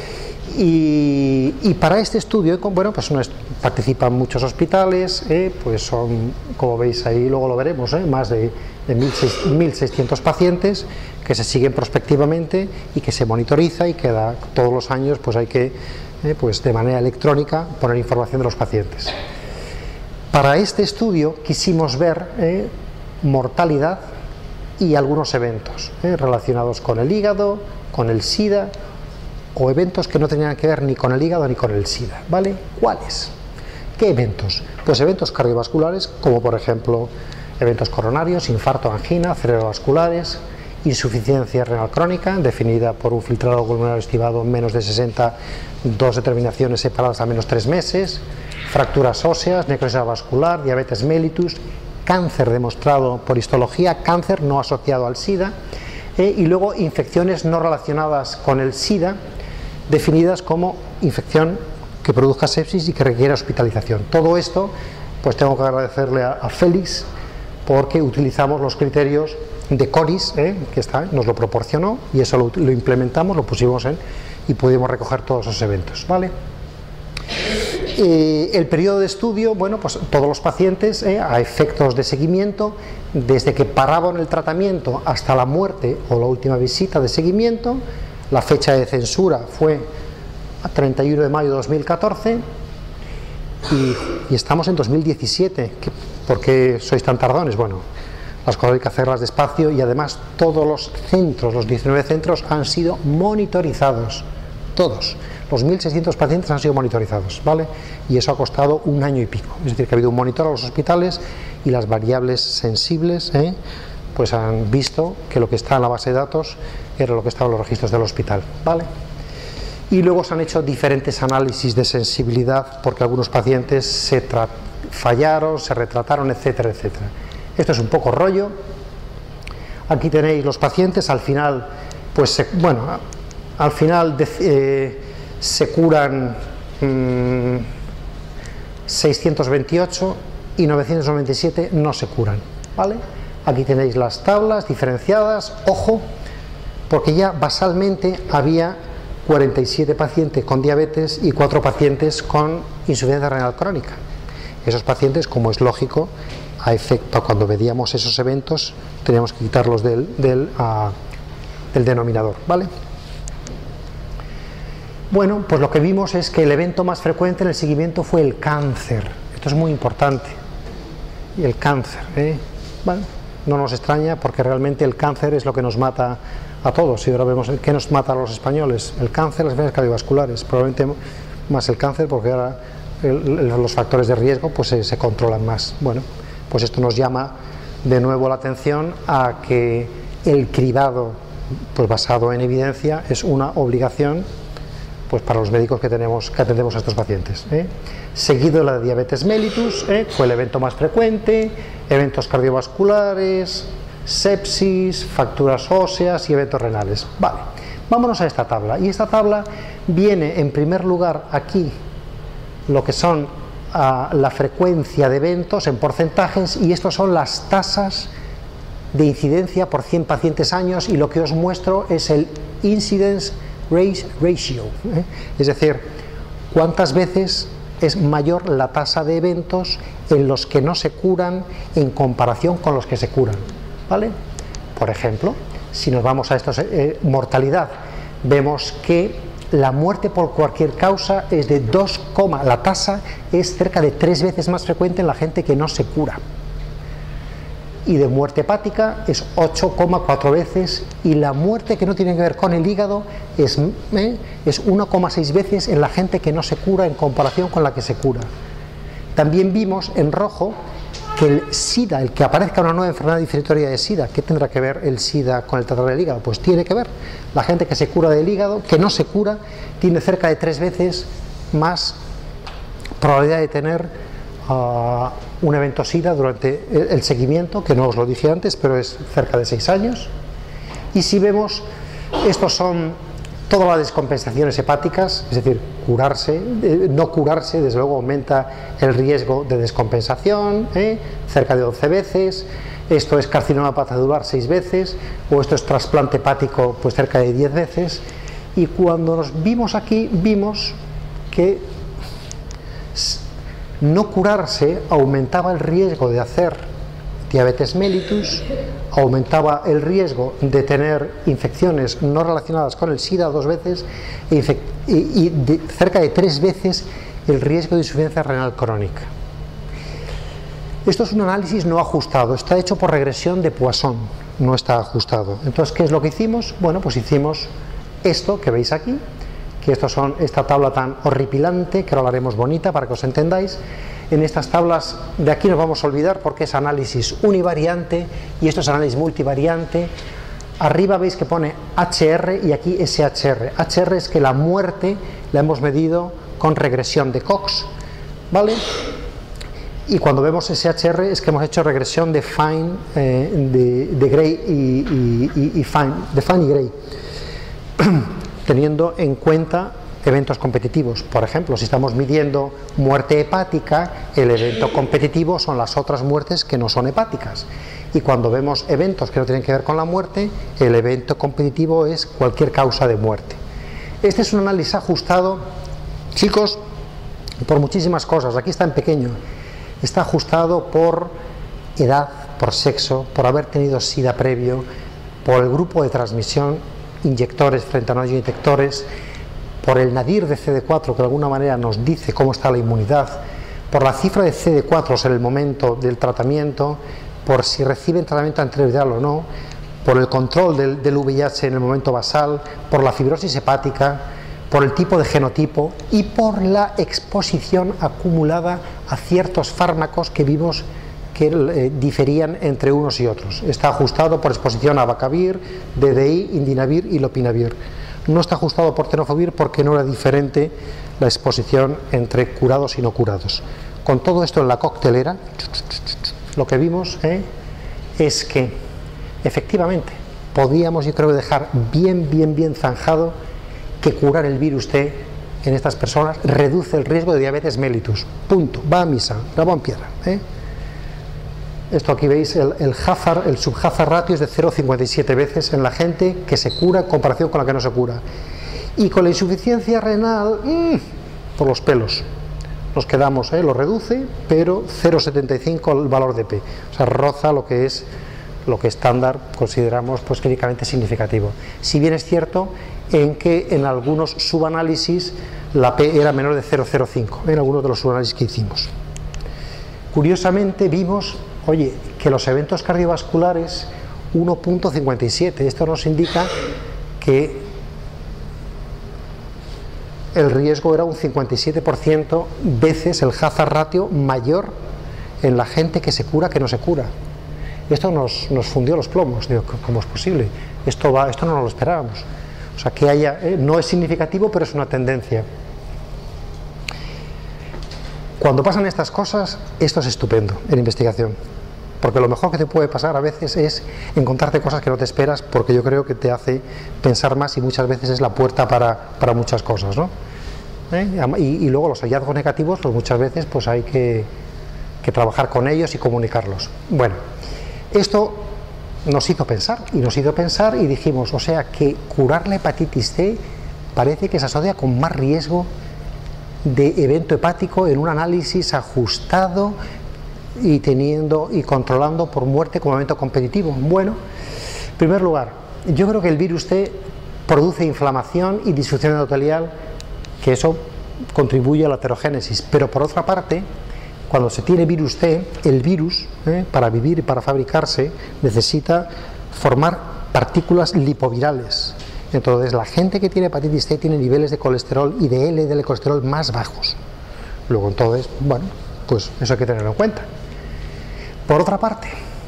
Y para este estudio, bueno, pues participan muchos hospitales, pues son, como veis ahí, luego lo veremos, más de 1.600 pacientes que se siguen prospectivamente y que se monitoriza, y que todos los años pues hay que, pues de manera electrónica, poner información de los pacientes. Para este estudio quisimos ver mortalidad y algunos eventos relacionados con el hígado, con el SIDA, o eventos que no tenían que ver ni con el hígado ni con el SIDA, ¿vale? ¿Cuáles? ¿Qué eventos? Pues eventos cardiovasculares, como por ejemplo eventos coronarios, infarto, angina, cerebrovasculares, insuficiencia renal crónica, definida por un filtrado glomerular estimado menos de 60, dos determinaciones separadas a menos 3 meses, fracturas óseas, necrosis vascular, diabetes mellitus, cáncer demostrado por histología, cáncer no asociado al SIDA, y luego infecciones no relacionadas con el SIDA, definidas como infección que produzca sepsis y que requiera hospitalización. Todo esto, pues tengo que agradecerle a Félix, porque utilizamos los criterios de CORIS, que nos lo proporcionó, y eso lo implementamos, lo pusimos y pudimos recoger todos esos eventos, ¿vale? El periodo de estudio, bueno, pues todos los pacientes a efectos de seguimiento, desde que paraban el tratamiento hasta la muerte o la última visita de seguimiento. La fecha de censura fue a 31 de mayo de 2014 y estamos en 2017. ¿Por qué sois tan tardones? Bueno, las cosas hay que hacerlas despacio, y además todos los centros, los 19 centros, han sido monitorizados, todos. Los 1.600 pacientes han sido monitorizados, ¿vale? Y eso ha costado 1 año y pico. Es decir, que ha habido un monitor a los hospitales y las variables sensibles, pues han visto que lo que está en la base de datos era lo que estaba en los registros del hospital, ¿vale? Y luego se han hecho diferentes análisis de sensibilidad porque algunos pacientes fallaron, se retrataron, etcétera, etcétera. Esto es un poco rollo. Aquí tenéis los pacientes, al final, pues al final se curan 628 y 997 no se curan, ¿vale? Aquí tenéis las tablas diferenciadas, ojo, porque ya basalmente había 47 pacientes con diabetes y 4 pacientes con insuficiencia renal crónica. Esos pacientes, como es lógico, a efecto, cuando medíamos esos eventos, teníamos que quitarlos del denominador, ¿vale? Bueno, pues lo que vimos es que el evento más frecuente en el seguimiento fue el cáncer. Esto es muy importante. Y el cáncer, bueno, no nos extraña, porque realmente el cáncer es lo que nos mata a todos. Y ahora vemos qué nos mata a los españoles: el cáncer, las enfermedades cardiovasculares, probablemente más el cáncer, porque ahora los factores de riesgo pues se controlan más. Bueno, pues esto nos llama de nuevo la atención a que el cribado, pues basado en evidencia, es una obligación, pues para los médicos que atendemos a estos pacientes. Seguido la de diabetes mellitus, fue el evento más frecuente, eventos cardiovasculares, sepsis, fracturas óseas y eventos renales. Vale, vámonos a esta tabla. Y esta tabla viene en primer lugar aquí lo que son la frecuencia de eventos en porcentajes, y estos son las tasas de incidencia por 100 pacientes años, y lo que os muestro es el incidence ratio, es decir, cuántas veces es mayor la tasa de eventos en los que no se curan en comparación con los que se curan, ¿vale? Por ejemplo, si nos vamos a esto, mortalidad, vemos que la muerte por cualquier causa es de 2, la tasa es cerca de 3 veces más frecuente en la gente que no se cura, y de muerte hepática es 8,4 veces, y la muerte que no tiene que ver con el hígado es 1,6 veces en la gente que no se cura en comparación con la que se cura. También vimos en rojo que el SIDA, el que aparezca una nueva enfermedad definitoria de SIDA, ¿qué tendrá que ver el SIDA con el tratamiento del hígado? Pues tiene que ver. La gente que se cura del hígado, que no se cura, tiene cerca de 3 veces más probabilidad de tener un evento SIDA durante el seguimiento, que no os lo dije antes, pero es cerca de 6 años. Y si vemos, estos son todas las descompensaciones hepáticas, es decir, no curarse, desde luego aumenta el riesgo de descompensación, cerca de 11 veces, esto es carcinoma hepatocelular 6 veces, o esto es trasplante hepático pues cerca de 10 veces, y cuando nos vimos aquí, vimos que no curarse aumentaba el riesgo de hacer diabetes mellitus, aumentaba el riesgo de tener infecciones no relacionadas con el SIDA 2 veces y cerca de 3 veces el riesgo de insuficiencia renal crónica. Esto es un análisis no ajustado, está hecho por regresión de Poisson, no está ajustado. Entonces, ¿qué es lo que hicimos? Bueno, pues hicimos esto que veis aquí, que esta tabla tan horripilante, que ahora la haremos bonita para que os entendáis. En estas tablas de aquí nos vamos a olvidar porque es análisis univariante y esto es análisis multivariante. Arriba veis que pone HR y aquí SHR. HR es que la muerte la hemos medido con regresión de Cox, ¿vale? Y cuando vemos SHR es que hemos hecho regresión de Fine, de Gray y Fine, de Fine y Gray, teniendo en cuenta eventos competitivos. Por ejemplo, si estamos midiendo muerte hepática, el evento competitivo son las otras muertes que no son hepáticas. Y cuando vemos eventos que no tienen que ver con la muerte, el evento competitivo es cualquier causa de muerte. Este es un análisis ajustado, chicos, por muchísimas cosas. Aquí está en pequeño. Está ajustado por edad, por sexo, por haber tenido SIDA previo, por el grupo de transmisión, inyectores frente a no inyectores, por el nadir de CD4 que de alguna manera nos dice cómo está la inmunidad, por la cifra de CD4 en el momento del tratamiento, por si reciben tratamiento antirretroviral o no, por el control del VIH en el momento basal, por la fibrosis hepática, por el tipo de genotipo y por la exposición acumulada a ciertos fármacos que vimos que diferían entre unos y otros. Está ajustado por exposición a abacavir, DDI, indinavir y lopinavir. No está ajustado por tenofovir porque no era diferente la exposición entre curados y no curados. Con todo esto en la coctelera, lo que vimos es que efectivamente podíamos, yo creo, dejar bien zanjado que curar el virus T en estas personas reduce el riesgo de diabetes mellitus. Punto. Va a misa, grabado en piedra. Esto aquí veis, el sub-hazard ratio es de 0,57 veces en la gente que se cura en comparación con la que no se cura. Y con la insuficiencia renal, por los pelos. Nos quedamos, lo reduce, pero 0,75 el valor de P. O sea, roza lo que es estándar consideramos pues clínicamente significativo. Si bien es cierto en que en algunos subanálisis la P era menor de 0,05, en algunos de los subanálisis que hicimos. Curiosamente vimos, oye, que los eventos cardiovasculares 1,57, esto nos indica que el riesgo era un 57% veces el hazard ratio mayor en la gente que se cura que no se cura. Esto nos fundió los plomos. Digo, ¿cómo es posible? Esto no nos lo esperábamos. O sea, que haya, no es significativo, pero es una tendencia. Cuando pasan estas cosas, esto es estupendo en investigación. Porque lo mejor que te puede pasar a veces es encontrarte cosas que no te esperas, porque yo creo que te hace pensar más y muchas veces es la puerta para muchas cosas, ¿no? Y luego los hallazgos negativos, pues muchas veces pues hay que trabajar con ellos y comunicarlos. Bueno, esto nos hizo pensar y dijimos, o sea que curar la hepatitis C parece que se asocia con más riesgo de evento hepático en un análisis ajustado y controlando por muerte como evento competitivo. Bueno, en primer lugar, yo creo que el virus T produce inflamación y disfunción endotelial, que eso contribuye a la aterogénesis, pero por otra parte, cuando se tiene virus T, el virus, para vivir y para fabricarse, necesita formar partículas lipovirales. Entonces, la gente que tiene hepatitis C tiene niveles de colesterol y de LDL colesterol más bajos. Luego, entonces, bueno, pues eso hay que tenerlo en cuenta. Por otra parte,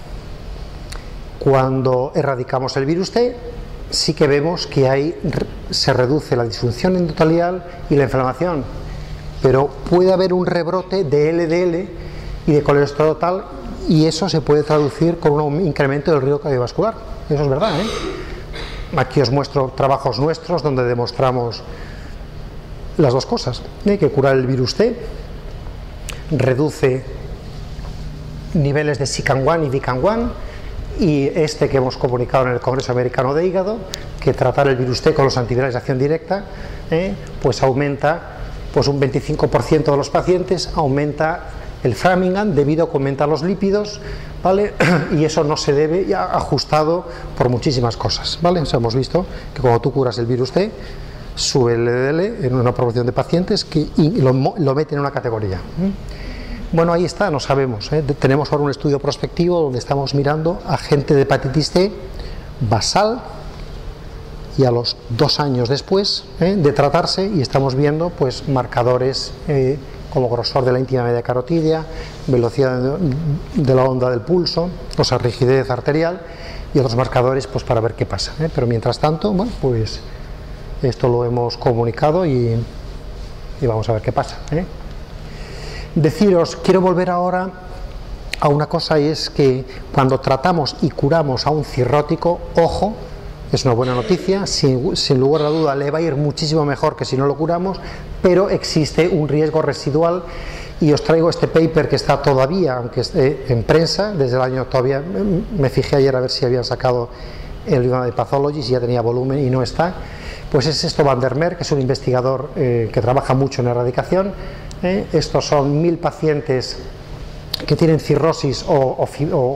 cuando erradicamos el virus T, sí que vemos que se reduce la disfunción endotelial y la inflamación, pero puede haber un rebrote de LDL y de colesterol tal, y eso se puede traducir con un incremento del riesgo cardiovascular. Eso es verdad, Aquí os muestro trabajos nuestros donde demostramos las dos cosas, que curar el virus T reduce niveles de SICAN1 y DICAN1, y que hemos comunicado en el Congreso Americano de Hígado, que tratar el virus T con los antivirales de acción directa pues aumenta pues un 25% de los pacientes, aumenta el Framingham debido a que aumentan los lípidos, ¿vale? Y eso no se debe, ya ajustado por muchísimas cosas, ¿vale? O sea, hemos visto que cuando tú curas el virus T, sube el LDL en una proporción de pacientes y lo mete en una categoría. Bueno, ahí está, no sabemos, ¿eh? Tenemos ahora un estudio prospectivo donde estamos mirando a gente de hepatitis C basal y a los 2 años después de tratarse, y estamos viendo pues marcadores como grosor de la íntima media carotídea, velocidad de la onda del pulso, o sea, rigidez arterial y otros marcadores pues para ver qué pasa, ¿eh? Pero mientras tanto, bueno, pues esto lo hemos comunicado y vamos a ver qué pasa, ¿eh? Deciros, quiero volver ahora a una cosa, y es que cuando tratamos y curamos a un cirrótico, ojo, es una buena noticia, sin lugar a duda le va a ir muchísimo mejor que si no lo curamos, pero existe un riesgo residual, y os traigo este paper que está todavía, aunque esté en prensa, desde el año, todavía me fijé ayer a ver si habían sacado el libro de Pathology, si ya tenía volumen, y no está. Pues es esto Van der Merk, que es un investigador que trabaja mucho en erradicación. Estos son 1000 pacientes que tienen cirrosis o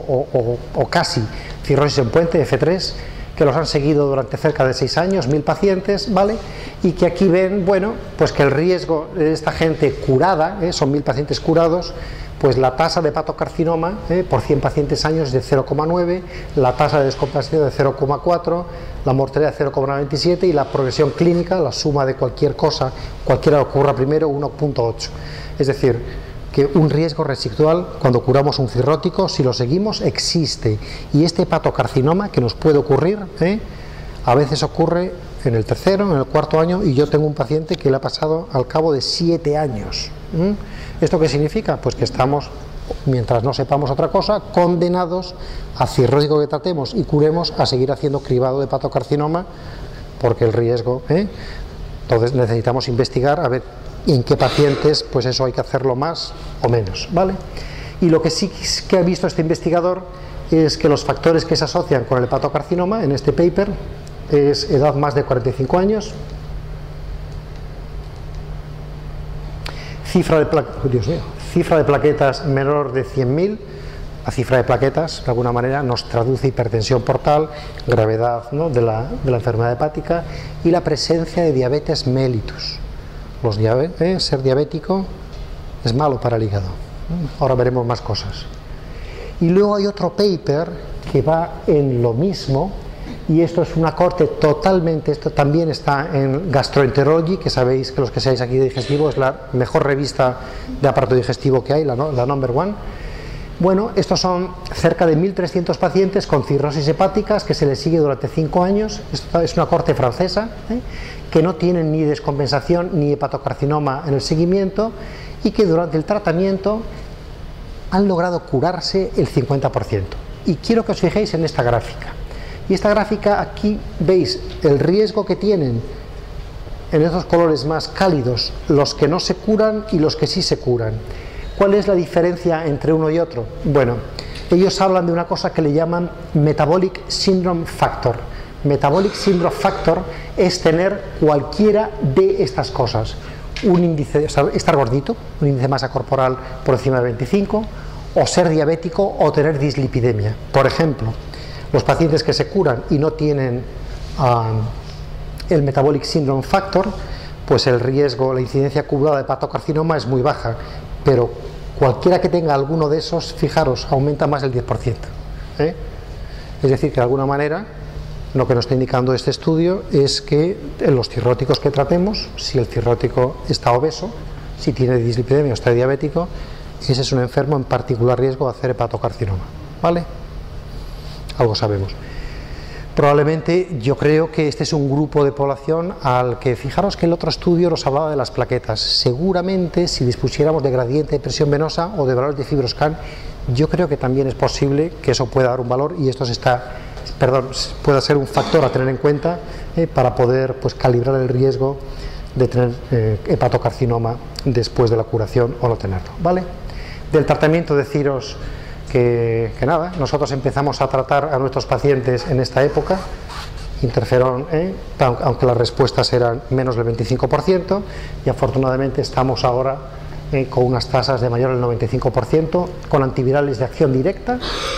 casi cirrosis en puente, F3, que los han seguido durante cerca de 6 años, 1000 pacientes, ¿vale? Y que aquí ven, bueno, pues que el riesgo de esta gente curada, son 1000 pacientes curados, pues la tasa de hepatocarcinoma por 100 pacientes años es de 0,9, la tasa de descompensación de 0,4, la mortalidad de 0,97 y la progresión clínica, la suma de cualquier cosa, cualquiera ocurra primero, 1,8. Es decir, que un riesgo residual cuando curamos un cirrótico, si lo seguimos, existe. Y este hepatocarcinoma que nos puede ocurrir, a veces ocurre en el 3.º, en el 4.º año, y yo tengo un paciente que le ha pasado al cabo de 7 años. ¿Esto qué significa? Pues que estamos, mientras no sepamos otra cosa, condenados a cirrótico que tratemos y curemos a seguir haciendo cribado de hepatocarcinoma, porque el riesgo, entonces necesitamos investigar a ver en qué pacientes, pues eso hay que hacerlo más o menos, ¿vale? Y lo que sí que ha visto este investigador es que los factores que se asocian con el hepatocarcinoma en este paper es edad más de 45 años, cifra de plaquetas menor de 100.000, la cifra de plaquetas de alguna manera nos traduce hipertensión portal, gravedad, ¿no?, de la enfermedad hepática, y la presencia de diabetes mellitus. Ser diabético es malo para el hígado. Ahora veremos más cosas. Y luego hay otro paper que va en lo mismo, y esto es una corte totalmente, esto también está en Gastroenterology, que sabéis que los que seáis aquí de digestivo es la mejor revista de aparato digestivo que hay, la number one. Bueno, estos son cerca de 1.300 pacientes con cirrosis hepáticas que se les sigue durante 5 años. Esto es una corte francesa, que no tienen ni descompensación ni hepatocarcinoma en el seguimiento, y que durante el tratamiento han logrado curarse el 50%. Y quiero que os fijéis en esta gráfica. Y esta gráfica, aquí veis el riesgo que tienen en esos colores más cálidos los que no se curan y los que sí se curan. ¿Cuál es la diferencia entre uno y otro? Bueno, ellos hablan de una cosa que le llaman Metabolic Syndrome Factor. Metabolic Syndrome Factor es tener cualquiera de estas cosas. Un índice, estar gordito, un índice de masa corporal por encima de 25, o ser diabético o tener dislipidemia. Por ejemplo, los pacientes que se curan y no tienen el Metabolic Syndrome Factor, pues el riesgo, la incidencia acumulada de hepatocarcinoma es muy baja, pero cualquiera que tenga alguno de esos, fijaros, aumenta más del 10%. Es decir, que de alguna manera lo que nos está indicando este estudio es que en los cirróticos que tratemos, si el cirrótico está obeso, si tiene dislipidemia o está diabético, ese es un enfermo en particular riesgo de hacer hepatocarcinoma, ¿vale? Algo sabemos. Probablemente yo creo que este es un grupo de población al que, fijaros que el otro estudio nos hablaba de las plaquetas. Seguramente si dispusiéramos de gradiente de presión venosa o de valores de FibroScan, yo creo que también es posible que eso pueda dar un valor, y esto pueda ser un factor a tener en cuenta para poder, pues, calibrar el riesgo de tener hepatocarcinoma después de la curación o no tenerlo, ¿vale? Del tratamiento, deciros que nada, nosotros empezamos a tratar a nuestros pacientes en esta época, interferón, aunque las respuestas eran menos del 25%, y afortunadamente estamos ahora con unas tasas de mayor del 95%, con antivirales de acción directa,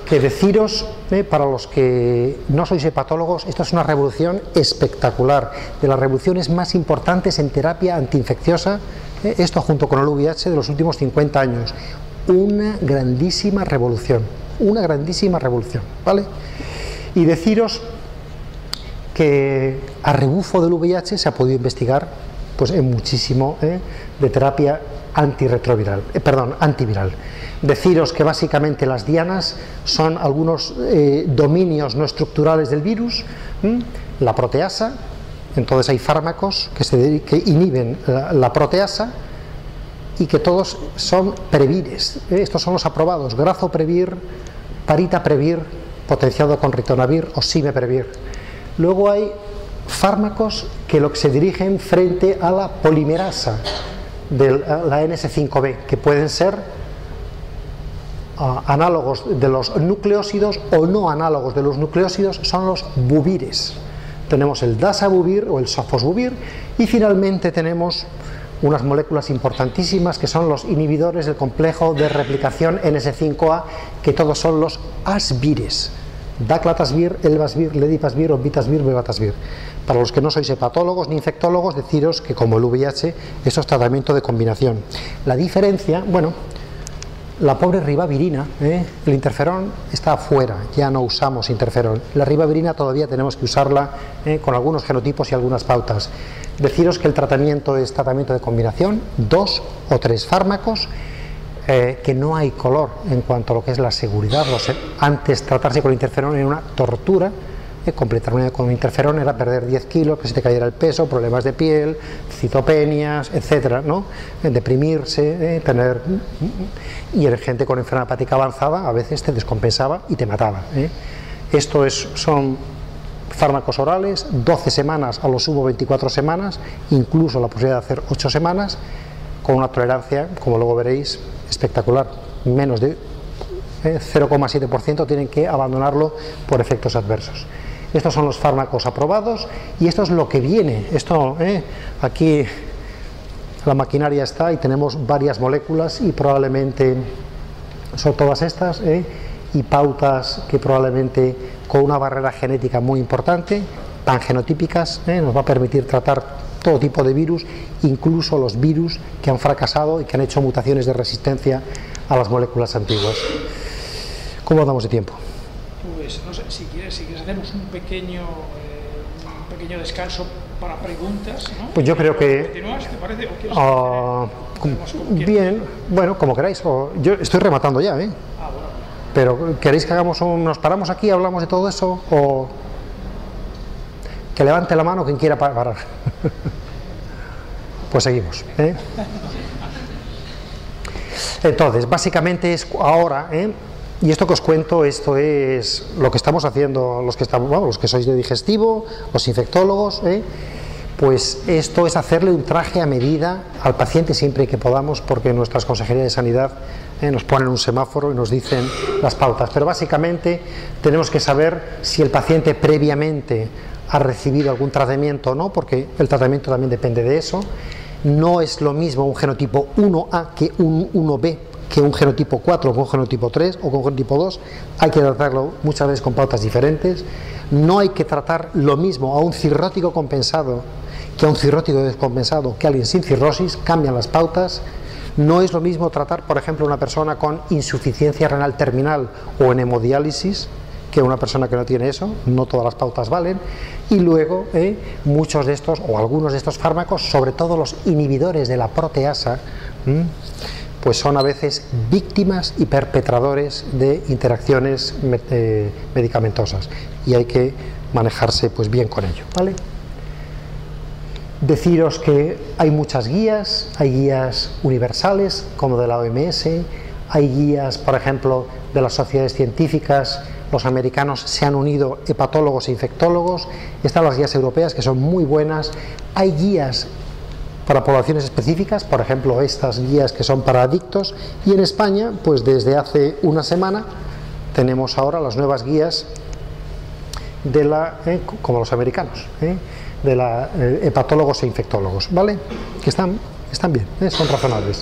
que deciros, para los que no sois hepatólogos, esto es una revolución espectacular, de las revoluciones más importantes en terapia antiinfecciosa, esto junto con el VIH de los últimos 50 años. Una grandísima revolución, ¿vale? Y deciros que a rebufo del VIH se ha podido investigar pues en muchísimo de terapia antiviral. Deciros que básicamente las dianas son algunos dominios no estructurales del virus, la proteasa, entonces hay fármacos que inhiben la proteasa y que todos son previres, estos son los aprobados: grazoprevir, paritaprevir, potenciado con ritonavir o simeprevir. Luego hay fármacos que se dirigen frente a la polimerasa de la NS5B, que pueden ser análogos de los nucleósidos o no análogos de los nucleósidos, son los buvires. Tenemos el dasabuvir o el sofosbuvir, y finalmente tenemos unas moléculas importantísimas que son los inhibidores del complejo de replicación NS5A, que todos son los asvires: daclatasvir, elbasvir, ledipasvir, obitasvir, bebatasvir. Para los que no sois hepatólogos ni infectólogos, deciros que como el VIH, esto es tratamiento de combinación. La diferencia, bueno, la pobre ribavirina, el interferón está fuera, ya no usamos interferón. La ribavirina todavía tenemos que usarla con algunos genotipos y algunas pautas. Deciros que el tratamiento es tratamiento de combinación, 2 o 3 fármacos, que no hay color en cuanto a lo que es la seguridad. Antes tratarse con interferón era una tortura, completarme con interferón era perder 10 kilos, que se te cayera el peso, problemas de piel, citopenias, etcétera, ¿no? Deprimirse, y en gente con enfermedad hepática avanzada a veces te descompensaba y te mataba. Son fármacos orales, 12 semanas, a lo sumo 24 semanas, incluso la posibilidad de hacer 8 semanas, con una tolerancia, como luego veréis, espectacular. Menos de 0,7% tienen que abandonarlo por efectos adversos. Estos son los fármacos aprobados y esto es lo que viene. Aquí la maquinaria está y tenemos varias moléculas y probablemente son todas estas, y pautas que probablemente con una barrera genética muy importante, pangenotípicas, nos va a permitir tratar todo tipo de virus, incluso los virus que han fracasado y que han hecho mutaciones de resistencia a las moléculas antiguas. ¿Cómo andamos de tiempo? Pues no sé, si quieres hacemos un pequeño descanso para preguntas, ¿no? Pues yo creo que... ¿Continúas, te parece? ¿O quieres bien, bueno, como queráis. Yo estoy rematando ya, bueno. Pero ¿queréis que nos paramos aquí, hablamos de todo eso? ¿O que levante la mano quien quiera parar? Pues seguimos, Entonces, básicamente es ahora, y esto que os cuento, esto es lo que estamos haciendo los que sois de digestivo, los infectólogos, pues esto es hacerle un traje a medida al paciente siempre que podamos, porque nuestras consejerías de sanidad nos ponen un semáforo y nos dicen las pautas. Pero básicamente tenemos que saber si el paciente previamente ha recibido algún tratamiento o no, porque el tratamiento también depende de eso. No es lo mismo un genotipo 1A que un 1B, que un genotipo 4 o con un genotipo 3 o con un genotipo 2, hay que tratarlo muchas veces con pautas diferentes. No hay que tratar lo mismo a un cirrótico compensado que a un cirrótico descompensado, que a alguien sin cirrosis, cambian las pautas. No es lo mismo tratar, por ejemplo, a una persona con insuficiencia renal terminal o en hemodiálisis que una persona que no tiene eso, no todas las pautas valen. Y luego muchos de estos o algunos de estos fármacos, sobre todo los inhibidores de la proteasa, pues son a veces víctimas y perpetradores de interacciones medicamentosas, y hay que manejarse pues bien con ello, ¿vale? Deciros que hay muchas guías, hay guías universales como de la OMS, hay guías, por ejemplo, de las sociedades científicas. Los americanos se han unido, hepatólogos e infectólogos. Están las guías europeas, que son muy buenas. Hay guías para poblaciones específicas, por ejemplo estas guías que son para adictos, y en España pues desde hace una semana tenemos ahora las nuevas guías de como los americanos, de la hepatólogos e infectólogos, ¿vale? Que están bien, son razonables.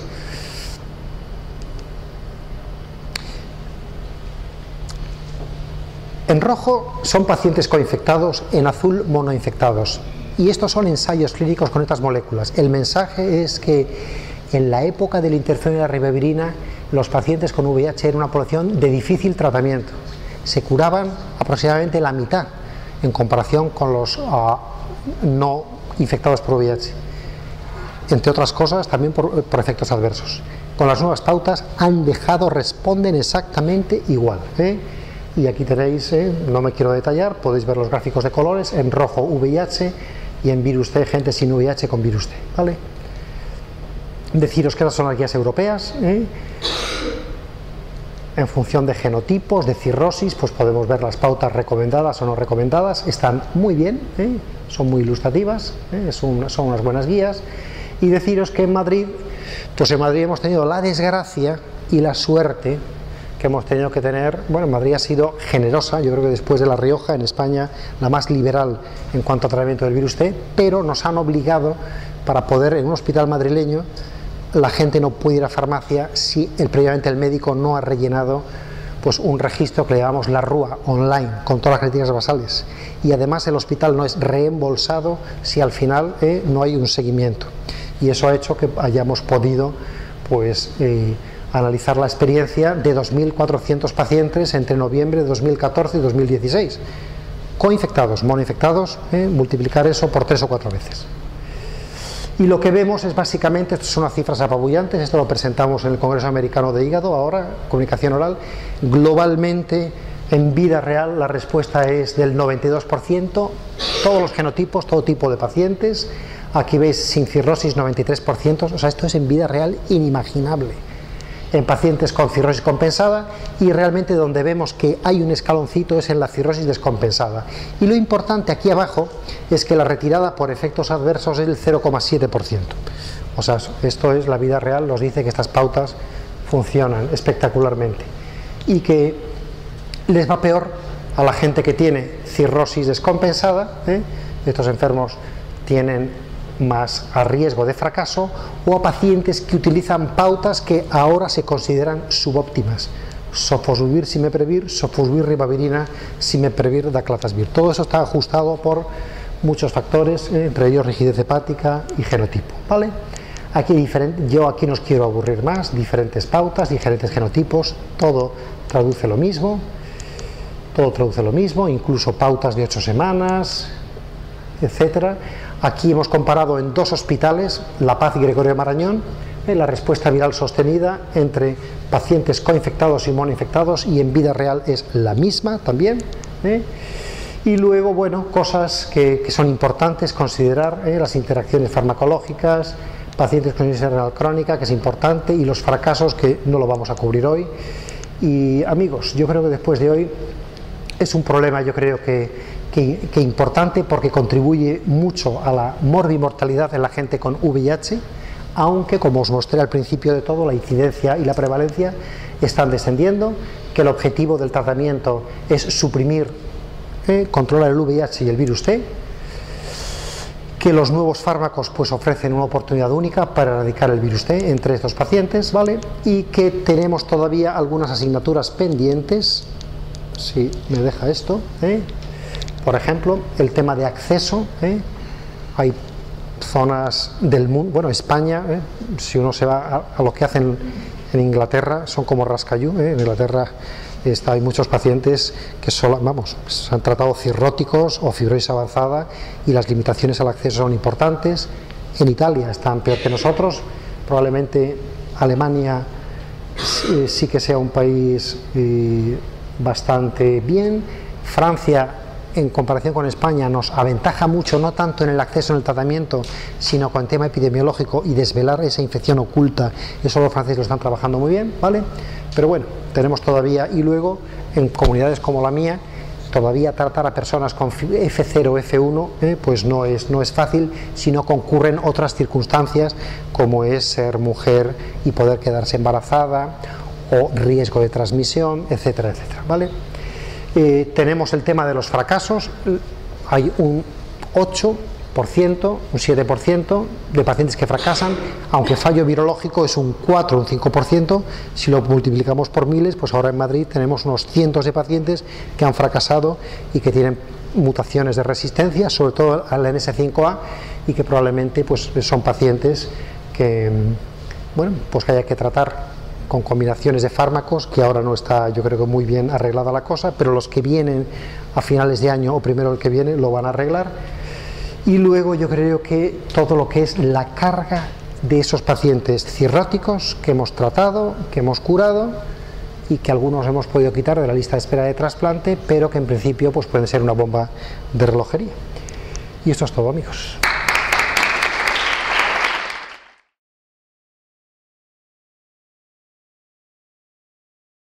En rojo son pacientes coinfectados, en azul monoinfectados. Y estos son ensayos clínicos con estas moléculas. El mensaje es que en la época de la intervención de la ribavirina, los pacientes con VIH eran una población de difícil tratamiento. Se curaban aproximadamente la mitad en comparación con los no infectados por VIH. Entre otras cosas, también por efectos adversos. Con las nuevas pautas responden exactamente igual. Y aquí tenéis, no me quiero detallar, podéis ver los gráficos de colores, en rojo VIH y en virus T, gente sin VIH con virus T, ¿vale? Deciros que estas son las guías europeas, en función de genotipos, de cirrosis, pues podemos ver las pautas recomendadas o no recomendadas, están muy bien, son muy ilustrativas, son unas buenas guías. Y deciros que en Madrid, pues en Madrid hemos tenido la desgracia y la suerte que hemos tenido que tener. Bueno, Madrid ha sido generosa, yo creo que después de La Rioja, en España, la más liberal en cuanto a tratamiento del virus T, pero nos han obligado, para poder en un hospital madrileño, la gente no puede ir a farmacia si previamente el médico no ha rellenado pues un registro que le llamamos la RUA online, con todas las críticas basales, y además el hospital no es reembolsado si al final no hay un seguimiento, y eso ha hecho que hayamos podido pues analizar la experiencia de 2.400 pacientes entre noviembre de 2014 y 2016, coinfectados, monoinfectados, multiplicar eso por 3 o 4 veces. Y lo que vemos es básicamente, estas son unas cifras apabullantes, esto lo presentamos en el Congreso Americano de Hígado, ahora, comunicación oral, globalmente, en vida real, la respuesta es del 92%, todos los genotipos, todo tipo de pacientes, aquí veis sin cirrosis 93%, o sea, esto es en vida real inimaginable. En pacientes con cirrosis compensada, y realmente donde vemos que hay un escaloncito es en la cirrosis descompensada. Y lo importante aquí abajo es que la retirada por efectos adversos es del 0,7%. O sea, esto es la vida real, nos dice que estas pautas funcionan espectacularmente y que les va peor a la gente que tiene cirrosis descompensada, estos enfermos tienen más a riesgo de fracaso, o a pacientes que utilizan pautas que ahora se consideran subóptimas: sofosbuvir, simeprevir, sofosbuvir, ribavirina, simeprevir, daclazasvir. Todo eso está ajustado por muchos factores, entre ellos rigidez hepática y genotipo, ¿vale? Yo aquí no os quiero aburrir más, diferentes pautas, diferentes genotipos, todo traduce lo mismo, incluso pautas de 8 semanas, etcétera. Aquí hemos comparado en 2 hospitales, La Paz y Gregorio Marañón, la respuesta viral sostenida entre pacientes coinfectados y monoinfectados, y en vida real es la misma también. Y luego, bueno, cosas que son importantes considerar, las interacciones farmacológicas, pacientes con insuficiencia renal crónica, que es importante, y los fracasos, que no lo vamos a cubrir hoy. Y amigos, yo creo que después de hoy es un problema, yo creo que importante, porque contribuye mucho a la morbimortalidad en la gente con VIH, aunque, como os mostré al principio de todo, la incidencia y la prevalencia están descendiendo, que el objetivo del tratamiento es suprimir, controlar el VIH y el virus T, que los nuevos fármacos pues ofrecen una oportunidad única para erradicar el virus T entre estos pacientes, ¿vale? Y que tenemos todavía algunas asignaturas pendientes, si me deja esto, por ejemplo, el tema de acceso, hay zonas del mundo, bueno, España, si uno se va a lo que hacen en Inglaterra, son como rascayú, en Inglaterra hay muchos pacientes que se han tratado cirróticos o fibrosis avanzada, y las limitaciones al acceso son importantes. En Italia están peor que nosotros, probablemente Alemania sí que sea un país bastante bien. Francia, en comparación con España, nos aventaja mucho, no tanto en el acceso en el tratamiento, sino con el tema epidemiológico y desvelar esa infección oculta. Eso los franceses lo están trabajando muy bien, ¿vale? Pero bueno, tenemos todavía, y luego en comunidades como la mía, todavía tratar a personas con F0, F1, pues no es fácil, si no concurren otras circunstancias, como es ser mujer y poder quedarse embarazada, o riesgo de transmisión, etcétera, etcétera, ¿vale? Tenemos el tema de los fracasos, hay un 8 8%, un 7% de pacientes que fracasan, aunque fallo virológico es un 4 o un 5%, si lo multiplicamos por miles, pues ahora en Madrid tenemos unos cientos de pacientes que han fracasado y que tienen mutaciones de resistencia, sobre todo al NS5A, y que probablemente pues son pacientes que, bueno, pues que haya que tratar con combinaciones de fármacos, que ahora no está, yo creo que muy bien arreglada la cosa, pero los que vienen a finales de año o primero el que viene lo van a arreglar. Y luego yo creo que todo lo que es la carga de esos pacientes cirróticos que hemos tratado, que hemos curado y que algunos hemos podido quitar de la lista de espera de trasplante, pero que en principio pues pueden ser una bomba de relojería. Y esto es todo, amigos.